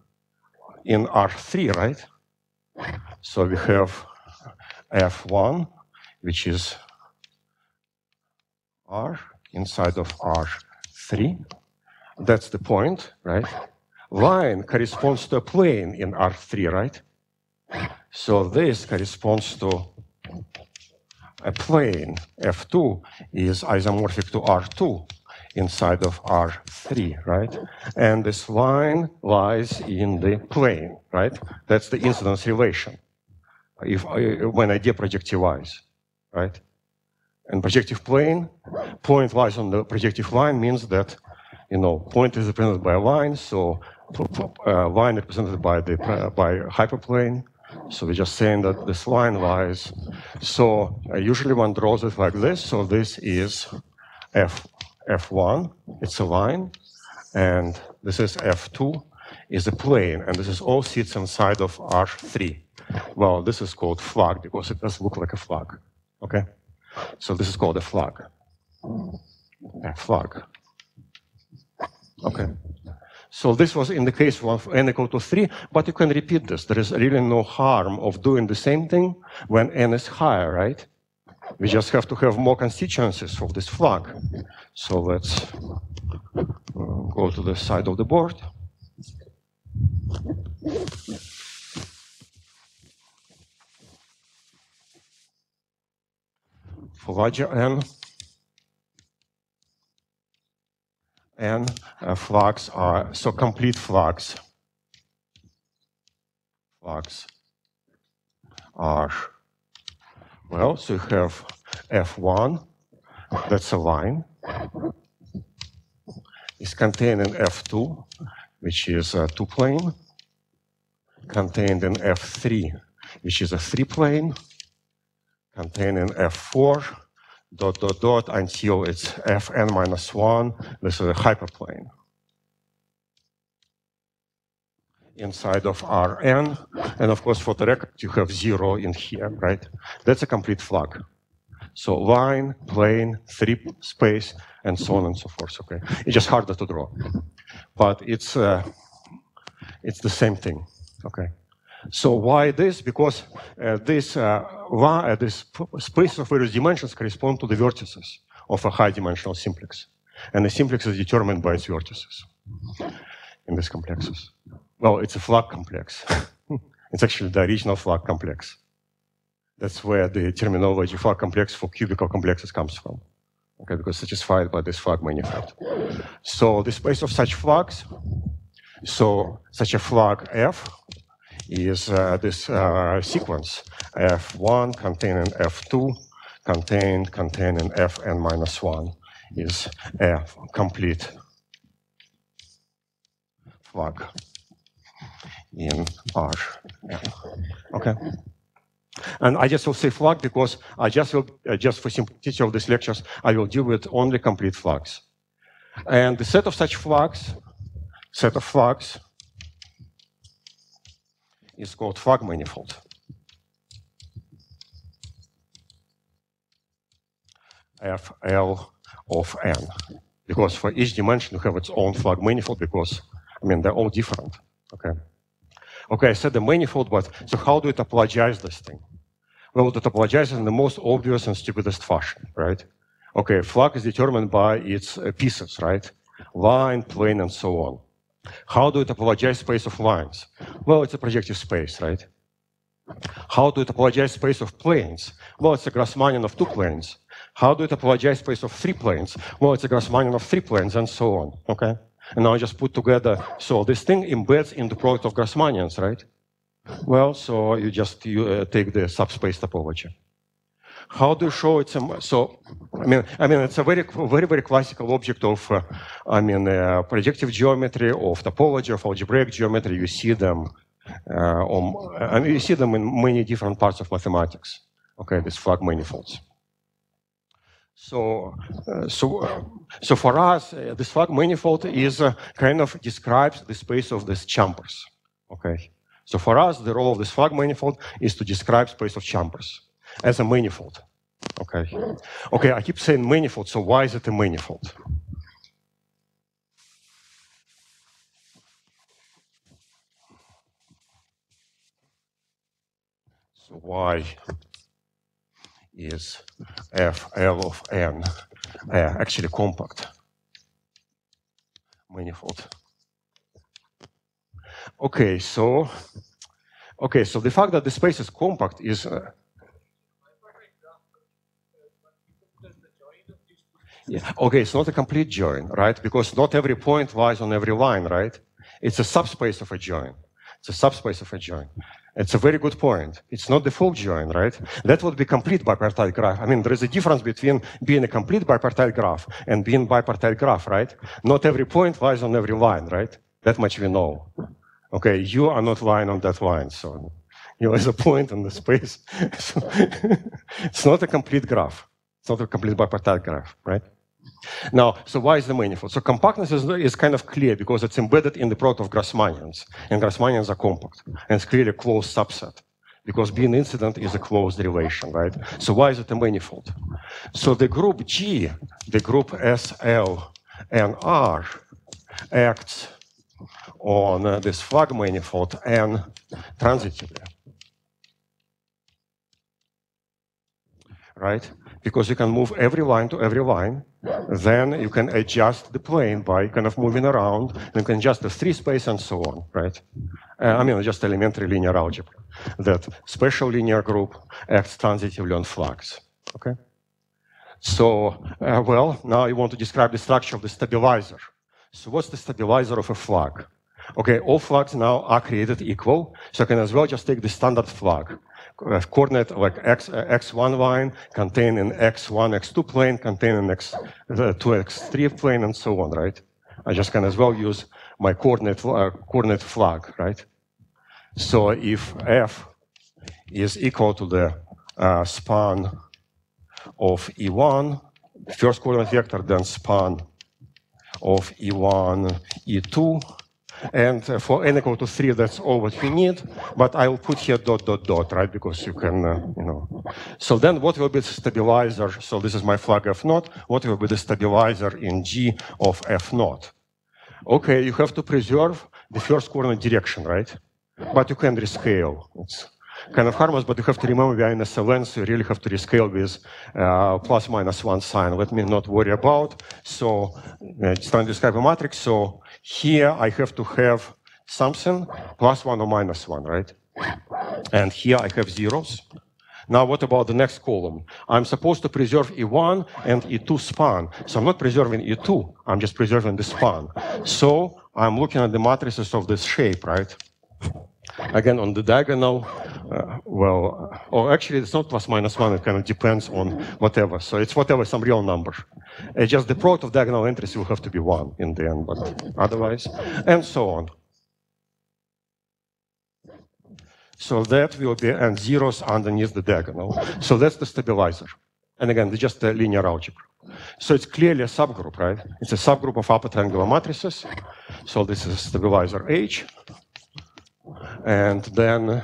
R3, right? So we have F1, which is R inside of R3, That's the point, right? Line corresponds to a plane in R3, right? So this corresponds to a plane. F2 is isomorphic to R2 inside of R3, right? And this line lies in the plane, right? That's the incidence relation when I deprojectivize, right? And projective plane, point lies on the projective line means that, point is represented by a line, so line represented by hyperplane. So we're just saying that this line lies. So usually one draws it like this. So this is F1, it's a line, and this is F2, is a plane, and this is all sits inside of R3. Well, this is called flag because it does look like a flag. Okay, so this is called a flag. A flag. Okay. So this was in the case of n equal to 3, but you can repeat this. There is really no harm of doing the same thing when n is higher, right? We just have to have more constituencies of this flag. So let's go to the side of the board. For larger n, flags are, so complete flags. Flags are, well, so you have F1, that's a line. It's contained in F2, which is a two-plane. Contained in F3, which is a three-plane. Contained in F4, ... until it's Fn minus 1. This is a hyperplane. Inside of Rn, and of course for the record you have 0 in here, right? That's a complete flag. So line, plane, three space, and so on and so forth. Okay, it's just harder to draw, but it's the same thing. Okay, so why this? Because this space of various dimensions correspond to the vertices of a high-dimensional simplex, and the simplex is determined by its vertices in these complexes. Well, it's a flag complex. It's actually the original flag complex. That's where the terminology flag complex for cubical complexes comes from. Okay, because satisfied by this flag manifold. So the space of such flags, so such a flag F is this sequence F1 containing F2 containing Fn minus 1 is a complete flag in R. Okay. And I just will say flag because I just will, just for simplicity of these lectures, I will deal with only complete flags. And the set of such flags, is called flag manifold. FL of n. Because for each dimension you have its own flag manifold because, I mean, they're all different. Okay. Okay, I said the manifold, but so how do you topologize this thing? Well, it topologizes in the most obvious and stupidest fashion, right? Okay, flag is determined by its pieces, right? Line, plane, and so on. How do you topologize space of lines? Well, it's a projective space, right? How do you topologize space of planes? Well, it's a Grassmannian of two planes. How do you topologize space of three planes? Well, it's a Grassmannian of three planes, and so on, okay? And now I just put together, so this thing embeds in the product of Grassmannians, right? Well, so you just take the subspace topology. How do you show it's a, so, I mean, it's a very, very classical object of, projective geometry, of topology, of algebraic geometry. You see them, and you see them in many different parts of mathematics. Okay, these flag manifolds. So for us, this flag manifold is kind of describes the space of these chambers. Okay. So for us, the role of this flag manifold is to describe space of chambers as a manifold. Okay. Okay, I keep saying manifold, so why is it a manifold? So why is FL of n actually compact? manifold. Okay, so the fact that the space is compact is yeah. Okay, it's not a complete join, right? Because not every point lies on every line, right? It's a subspace of a join. It's a subspace of a join. It's a very good point. It's not the full join, right? That would be complete bipartite graph. I mean, there is a difference between being a complete bipartite graph and being bipartite graph, right? Not every point lies on every line, right? That much we know. Okay, you are not lying on that line, so you is a point in the space. So it's not a complete graph. It's not a complete bipartite graph, right? Now, so why is the manifold? So compactness is kind of clear because it's embedded in the product of Grassmannians, and Grassmannians are compact, and it's clearly a closed subset because being incident is a closed relation, right? So why is it a manifold? So the group G, the group SL and R acts on this flag manifold N transitively, right? Because you can move every line to every line, then you can adjust the plane by kind of moving around, and you can adjust the free space and so on, right? I mean, just elementary linear algebra, that special linear group acts transitively on flags, okay? So, well, now you want to describe the structure of the stabilizer. So what's the stabilizer of a flag? Okay, all flags now are created equal, so I can as well just take the standard flag. Coordinate like x1 line contained in x1, x2 plane, contained in x2, x3 plane, and so on, right? I just can as well use my coordinate flag, right? So if f is equal to the span of E1, first coordinate vector, then span of E1, E2, and for n equal to 3, that's all what we need. But I will put here dot, dot, dot, right? Because you can, you know. So then what will be the stabilizer? So this is my flag F naught. What will be the stabilizer in G of F naught? Okay, you have to preserve the first coordinate direction, right? But you can rescale. It's kind of harmless, but you have to remember we are in SLN, so you really have to rescale with plus minus 1 sign. Let me not worry about. So it's trying to describe a matrix. So here I have to have something plus 1 or minus 1, right? And here I have zeros. Now what about the next column? I'm supposed to preserve E1 and E2 span. So I'm not preserving E2, I'm just preserving the span. So I'm looking at the matrices of this shape, right? Again, on the diagonal, or actually it's not plus minus 1, it kind of depends on whatever. So it's whatever, some real number. It's just the product of diagonal entries will have to be 1 in the end, but otherwise, and so on. So that will be, and zeros underneath the diagonal. So that's the stabilizer. And again, it's just a linear algebra. So it's clearly a subgroup, right? It's a subgroup of upper triangular matrices. So this is stabilizer H. And then,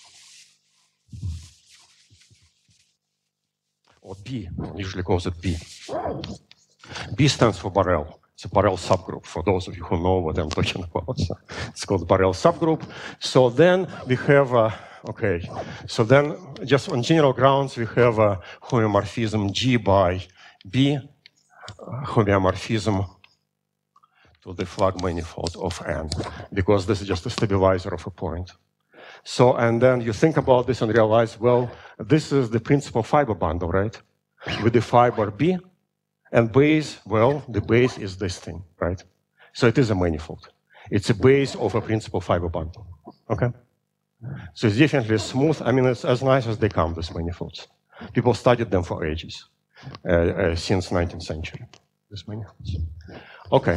or B, usually calls it B. B stands for Borel. It's a Borel subgroup, for those of you who know what I'm talking about. So it's called Borel subgroup. So then we have, okay, so then just on general grounds, we have a homeomorphism G by B, homeomorphism to the flag manifold of N, because this is just a stabilizer of a point. So, and then you think about this and realize, well, this is the principal fiber bundle, right? With the fiber B, and base, well, the base is this thing, right? So it is a manifold. It's a base of a principal fiber bundle, okay? So it's definitely smooth. I mean, it's as nice as they come, these manifolds. People studied them for ages, since 19th century, these manifolds. Okay.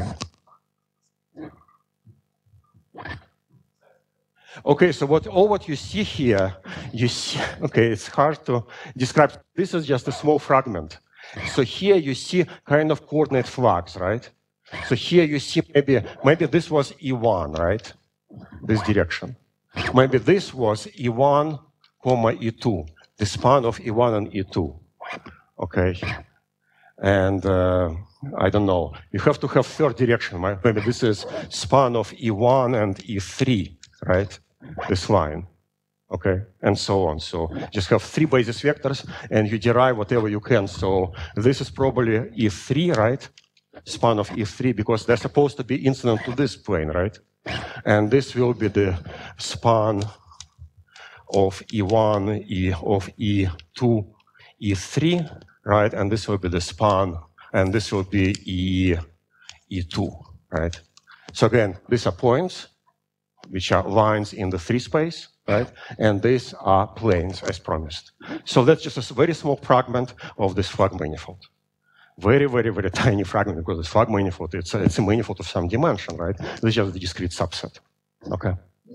Okay, so all what you see here, you see, okay, it's hard to describe. This is just a small fragment. So here you see kind of coordinate flags, right? So here you see maybe this was E1, right? This direction. Maybe this was E1, comma E2, the span of E1 and E2. Okay. And I don't know. You have to have third direction. Maybe this is span of E1 and E3, right? This line, okay, and so on. So just have 3 basis vectors, and you derive whatever you can. So this is probably E3, right? span of E3 because they're supposed to be incident to this plane, right? And this will be the span of E1, of E2, E3, right? And this will be the span, and this will be E2, right? So again, these are points, which are lines in the 3 space, right? And these are planes, as promised. So that's just a very small fragment of this flag manifold. Very, very, very tiny fragment, because it's flag manifold, it's a manifold of some dimension, right? This is just a discrete subset, okay?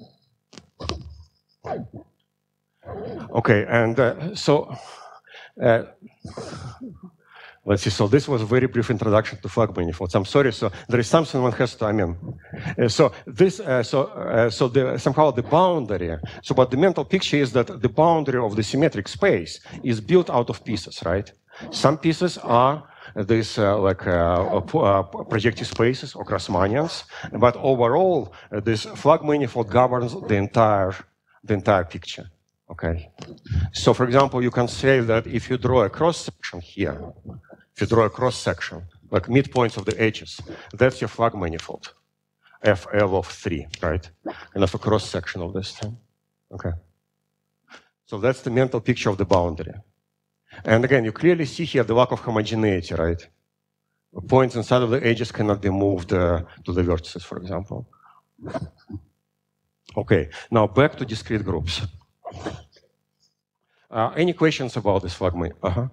Okay, and let's see, so this was a very brief introduction to flag manifolds. I'm sorry, so there is something one has to, somehow the boundary, so but the mental picture is that the boundary of the symmetric space is built out of pieces, right? Some pieces are these projective spaces or Grassmannians, but overall, this flag manifold governs the entire picture. Okay, so for example, you can say that if you draw a cross section here, if you draw a cross section, like midpoints of the edges, that's your flag manifold, FL of 3, right? And of a cross section of this thing. Okay, so that's the mental picture of the boundary. And again, you clearly see here the lack of homogeneity, right? Points inside of the edges cannot be moved to the vertices, for example. Okay, now back to discrete groups. Any questions about this flag manifold?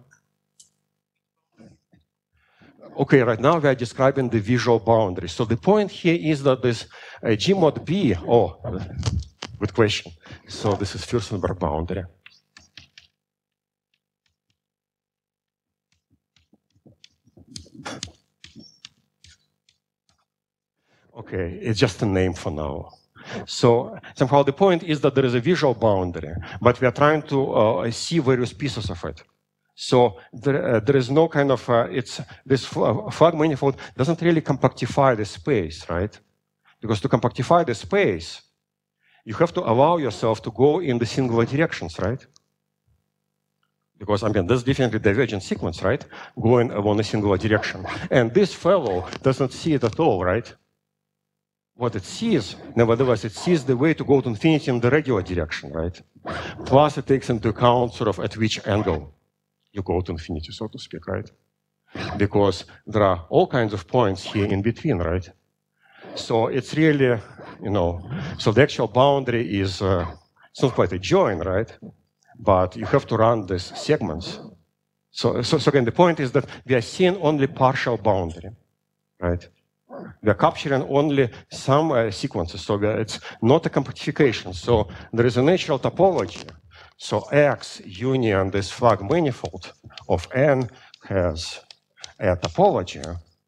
Okay, right now we are describing the visual boundary. So the point here is that this G mod B, good question. So this is Fürstenberg boundary. Okay, it's just a name for now. So somehow the point is that there is a visual boundary, but we are trying to see various pieces of it. So there is no kind of, this flag manifold doesn't really compactify the space, right? Because to compactify the space, you have to allow yourself to go in the singular directions, right? Because, I mean, that's definitely divergent sequence, right? Going along a singular direction. And this fellow doesn't see it at all, right? What it sees, nevertheless, it sees the way to go to infinity in the regular direction, right? Plus, it takes into account sort of at which angle you go to infinity, so to speak, right? Because there are all kinds of points here in between, right? So it's really, so the actual boundary is, it's not quite a join, right? But you have to run these segments. So again, the point is that we are seeing only partial boundary, right? We are capturing only some sequences, so it's not a compactification. So there is a natural topology. So X union this flag manifold of N has a topology.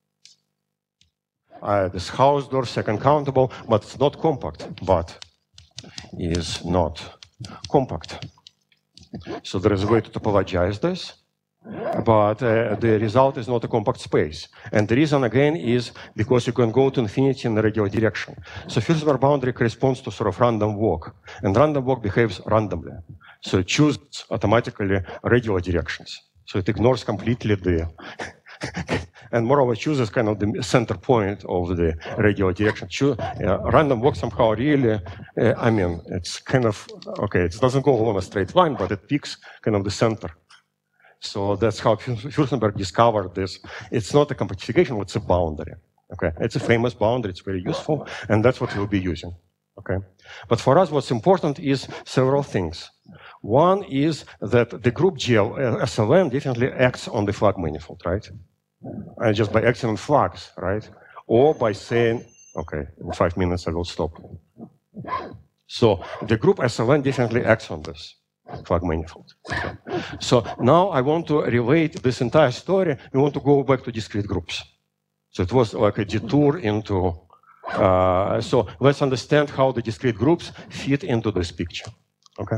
This Hausdorff second countable, but it's not compact, but is not compact. So there is a way to topologize this. But the result is not a compact space. And the reason, again, is because you can go to infinity in the radial direction. So Fürstenberg boundary corresponds to sort of random walk. And random walk behaves randomly. So it chooses automatically radial directions. So it ignores completely the... and moreover, chooses kind of the center point of the radial direction. Random walk somehow really, it's kind of, okay, it doesn't go along a straight line, but it picks kind of the center. So that's how Fürstenberg discovered this. It's not a compactification, it's a boundary. Okay, it's a famous boundary, it's very useful, and that's what we'll be using. Okay, but for us, what's important is several things. One is that the group GL SLN definitely acts on the flag manifold, right? And just by acting on flags, right? Or by saying, okay, in 5 minutes I will stop. So the group SLN definitely acts on this flag manifold. Okay. So now I want to relate this entire story. We want to go back to discrete groups. So it was like a detour into, so let's understand how the discrete groups fit into this picture. Okay?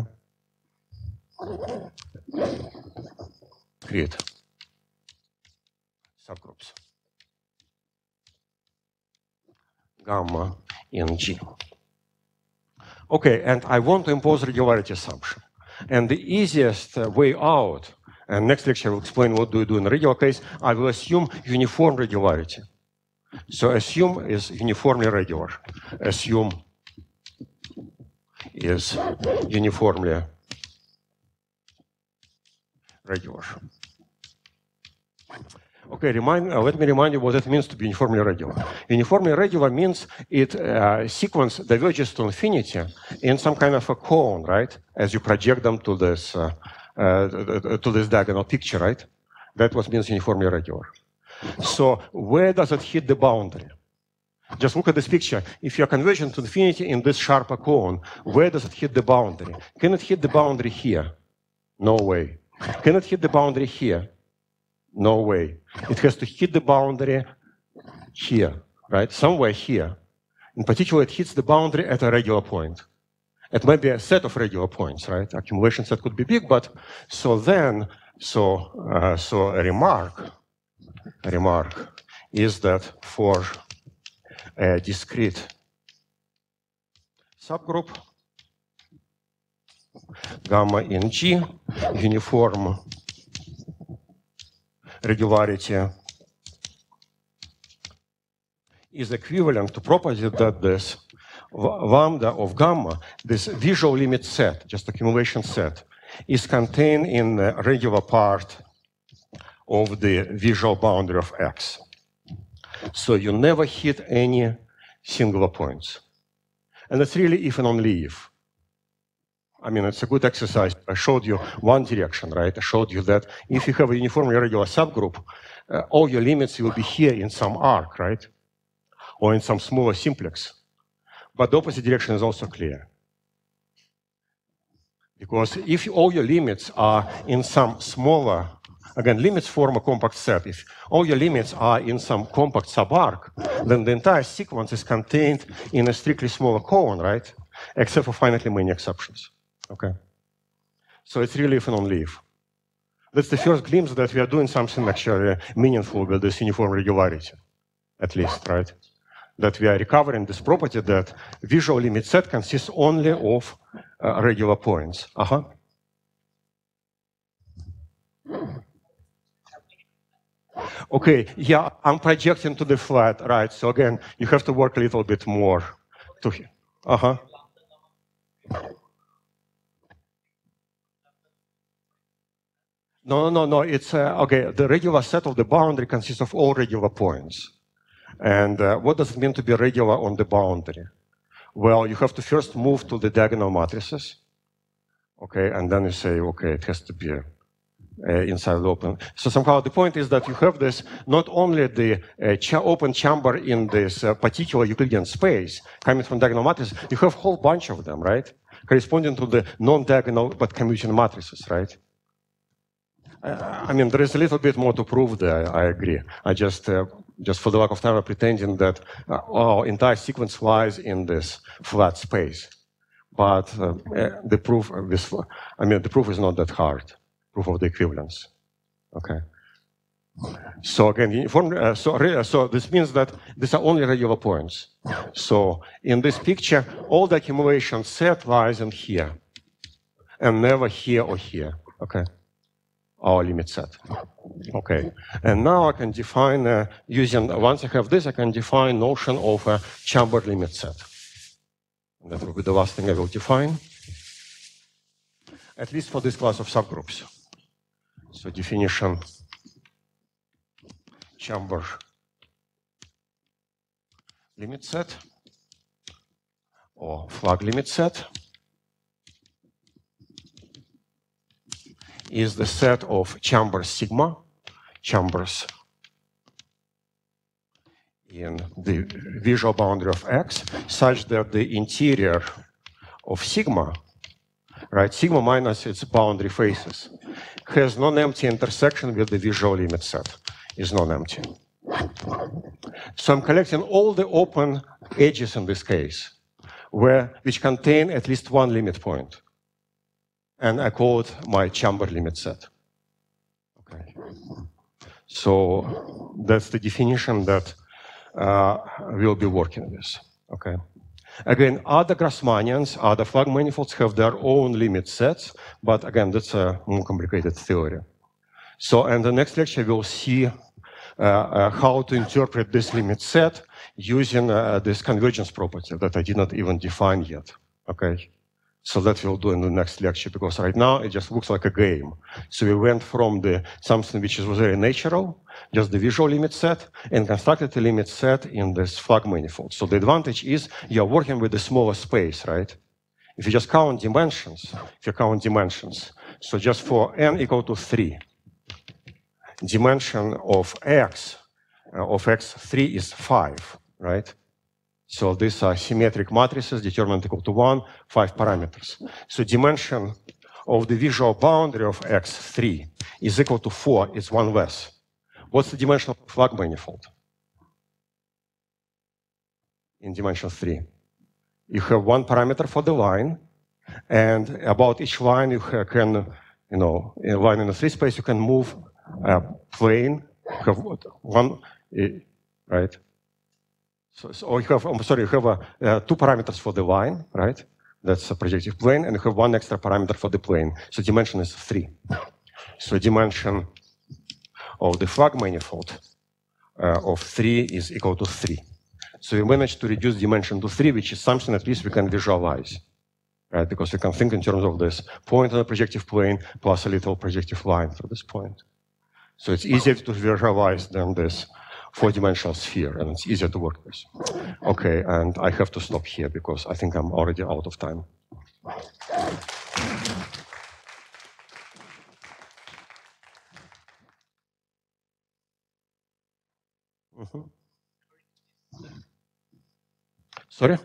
Create subgroups. Gamma in G. Okay, and I want to impose regularity assumption. And the easiest way out, and next lecture I will explain what do we do in the regular case, I will assume uniform regularity. So assume is uniformly regular. Assume is uniformly regular. Okay, let me remind you what it means to be uniformly regular. Uniformly regular means it sequence diverges to infinity in some kind of a cone, right? As you project them to this diagonal picture, right? That's what means uniformly regular. So where does it hit the boundary? Just look at this picture. If you're converging to infinity in this sharp cone, where does it hit the boundary? Can it hit the boundary here? No way. Can it hit the boundary here? No way. It has to hit the boundary here, right? Somewhere here. In particular, it hits the boundary at a regular point. It might be a set of regular points, right? Accumulation set could be big, but so then, a remark is that for a discrete subgroup, gamma in G, uniform regularity is equivalent to property that this lambda of gamma, this visual limit set, just accumulation set, is contained in the regular part of the visual boundary of X. So you never hit any singular points. And it's really if and only if. I mean, it's a good exercise. I showed you one direction, right? I showed you that if you have a uniformly regular subgroup, all your limits will be here in some arc, right? Or in some smaller simplex. But the opposite direction is also clear. Because if all your limits are in some smaller, again, limits form a compact set. If all your limits are in some compact subarc, then the entire sequence is contained in a strictly smaller cone, right? Except for finitely many exceptions. Okay. So it's really if and only if. That's the first glimpse that we are doing something actually meaningful with this uniform regularity, at least, right? That we are recovering this property that visual limit set consists only of regular points. Okay, yeah, I'm projecting to the flat, right? So again, you have to work a little bit more to No. It's okay. The regular set of the boundary consists of all regular points. And what does it mean to be regular on the boundary? Well, you have to first move to the diagonal matrices. Okay, and then you say, okay, it has to be inside the open. So somehow the point is that you have this, not only the open chamber in this particular Euclidean space coming from diagonal matrices, you have a whole bunch of them, right? Corresponding to the non-diagonal but commuting matrices, right? I mean, there is a little bit more to prove there, I agree. I just for the lack of time, I'm pretending that our entire sequence lies in this flat space. But the proof is not that hard. Proof of the equivalence. Okay. So again, so this means that these are only regular points. So in this picture, all the accumulation set lies in here, and never here or here. Okay. Our limit set. Okay. And now I can define once I have this, I can define notion of a chamber limit set. And that will be the last thing I will define, at least for this class of subgroups. So definition chamber limit set or flag limit set is the set of chambers sigma, chambers in the visual boundary of X, such that the interior of sigma, right, sigma minus its boundary faces, has non-empty intersection with the visual limit set, is non-empty. So I'm collecting all the open edges in this case, which contain at least one limit point. And I call it my chamber limit set. Okay. So that's the definition that we'll be working with. Okay. Again, other Grassmannians, other flag manifolds have their own limit sets, but again, that's a more complicated theory. So in the next lecture, we'll see how to interpret this limit set using this convergence property that I did not even define yet. Okay, so that we'll do in the next lecture, because right now it just looks like a game. So we went from something which was very natural, just the visual limit set, and constructed a limit set in this flag manifold. So the advantage is you're working with a smaller space, right? If you just count dimensions, so just for n equal to 3, dimension of x3 is 5, right? So these are symmetric matrices determined equal to 1, 5 parameters. So dimension of the visual boundary of x3 is equal to 4, it's one less. What's the dimension of the flag manifold? In dimension 3. You have one parameter for the line, and about each line you can, a line in the 3 space, you can move a plane, have one, right? So you have, you have 2 parameters for the line, right? That's a projective plane, and you have 1 extra parameter for the plane. So dimension is 3. So dimension of the flag manifold of 3 is equal to 3. So we managed to reduce dimension to 3, which is something at least we can visualize, right? Because we can think in terms of this point on the projective plane plus a little projective line for this point. So it's easier to visualize than this 4-dimensional sphere, and it's easier to work with. Okay, and I have to stop here because I think I'm already out of time. Sorry?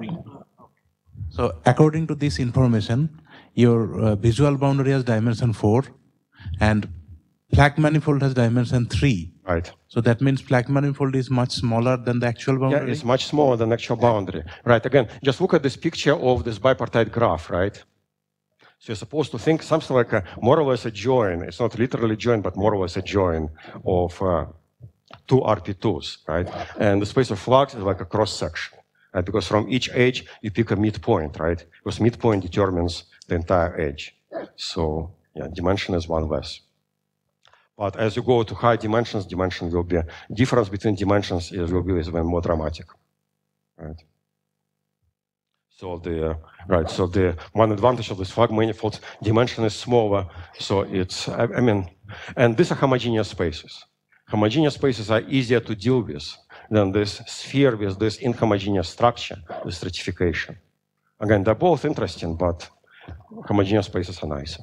So according to this information, your visual boundary has dimension 4, and flag manifold has dimension 3. Right. So that means flag manifold is much smaller than the actual boundary? Yeah, it's much smaller than the actual boundary. Right, again, just look at this picture of this bipartite graph, right? So you're supposed to think something like more or less a join. It's not literally join, but more or less a join of 2 RP2s, right? And the space of flags is like a cross-section, right? Because from each edge, you pick a midpoint, right? Because midpoint determines the entire edge. So, yeah, dimension is 1 less. But as you go to high dimensions, dimension will be, difference between dimensions will be even more dramatic, right? So the one advantage of this flag manifold, dimension is smaller, so it's, and these are homogeneous spaces. Homogeneous spaces are easier to deal with than this sphere with this inhomogeneous structure, the stratification. Again, they're both interesting, but homogeneous spaces are nicer.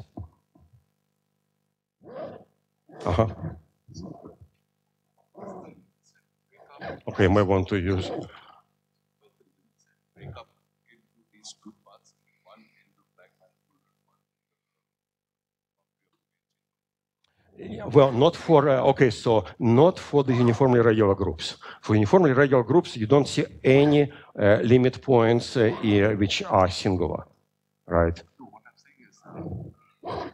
Okay, may want to use. Well, not for, okay, so not for the uniformly regular groups. For uniformly regular groups, you don't see any limit points which are singular, right? No, what I'm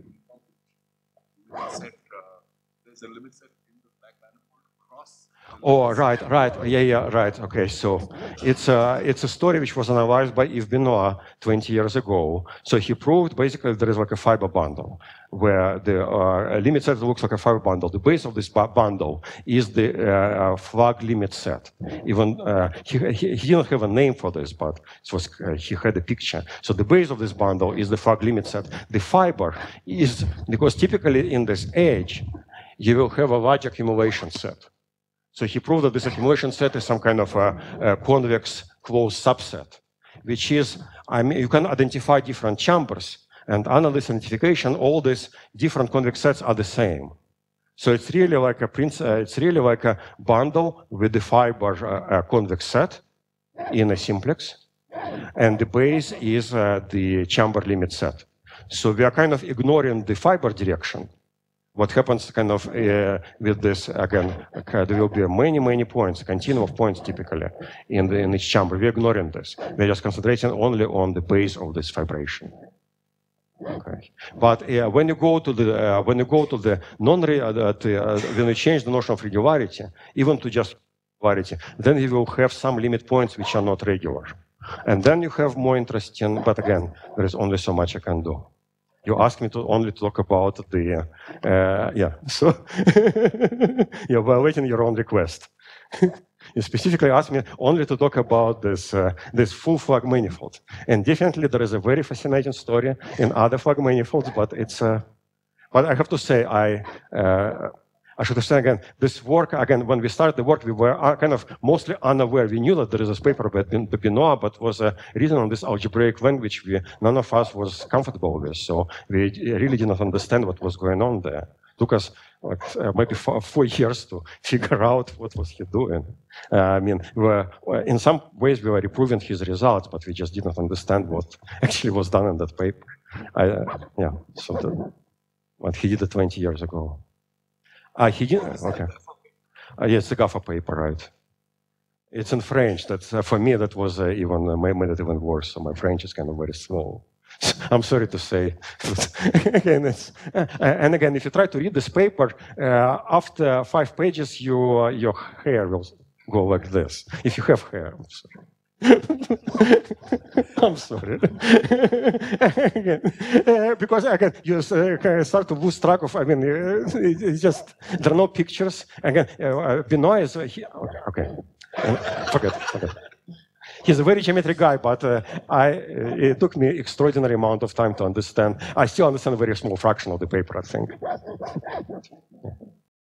saying is, there's a limit set in the flag manifold across. Oh, right. Yeah, right. Okay, so it's a story which was analyzed by Yves Benoit 20 years ago. So he proved basically there is like a fiber bundle where the limit set looks like a fiber bundle. The base of this bundle is the flag limit set. Even he didn't have a name for this, but it was he had a picture. So the base of this bundle is the flag limit set. The fiber is, because typically in this edge, you will have a large accumulation set. So he proved that this accumulation set is some kind of a convex closed subset, which is, you can identify different chambers, and under this identification, all these different convex sets are the same. So it's really like a bundle with the fiber convex set in a simplex, and the base is the chamber limit set. So we are kind of ignoring the fiber direction. What happens kind of with this, again, there will be many points, a continuum of points typically in each chamber. We're ignoring this. We're just concentrating only on the base of this vibration. Okay. But when you go to the when you change the notion of regularity, even to just regularity, then you will have some limit points which are not regular. And then you have more interesting, but again, there is only so much I can do. You asked me to only talk about the, yeah, so you're violating your own request. You specifically asked me only to talk about this, this full flag manifold. And definitely there is a very fascinating story in other flag manifolds, but it's, but I have to say, I should say again, this work, again, when we started the work, we were kind of mostly unaware. We knew that there is this paper by Benoit, but was written on this algebraic language none of us was comfortable with. So we really did not understand what was going on there. It took us like, maybe 4 years to figure out what was he doing. I mean, in some ways we were improving his results, but we just did not understand what actually was done in that paper. Yeah, so what he did it 20 years ago. He did? Okay. Yeah, it's a GAFA paper, right? It's in French. That's for me. That was even made it even worse. So my French is kind of very slow. I'm sorry to say. Again, and again, if you try to read this paper, after 5 pages, your hair will go like this. If you have hair, I'm sorry. I'm sorry. Because again, you start to lose track of. I mean, it's just there are no pictures. Again, Benoit is okay. Forget. He's a very geometric guy, but it took me extraordinary amount of time to understand. I still understand a very small fraction of the paper, I think.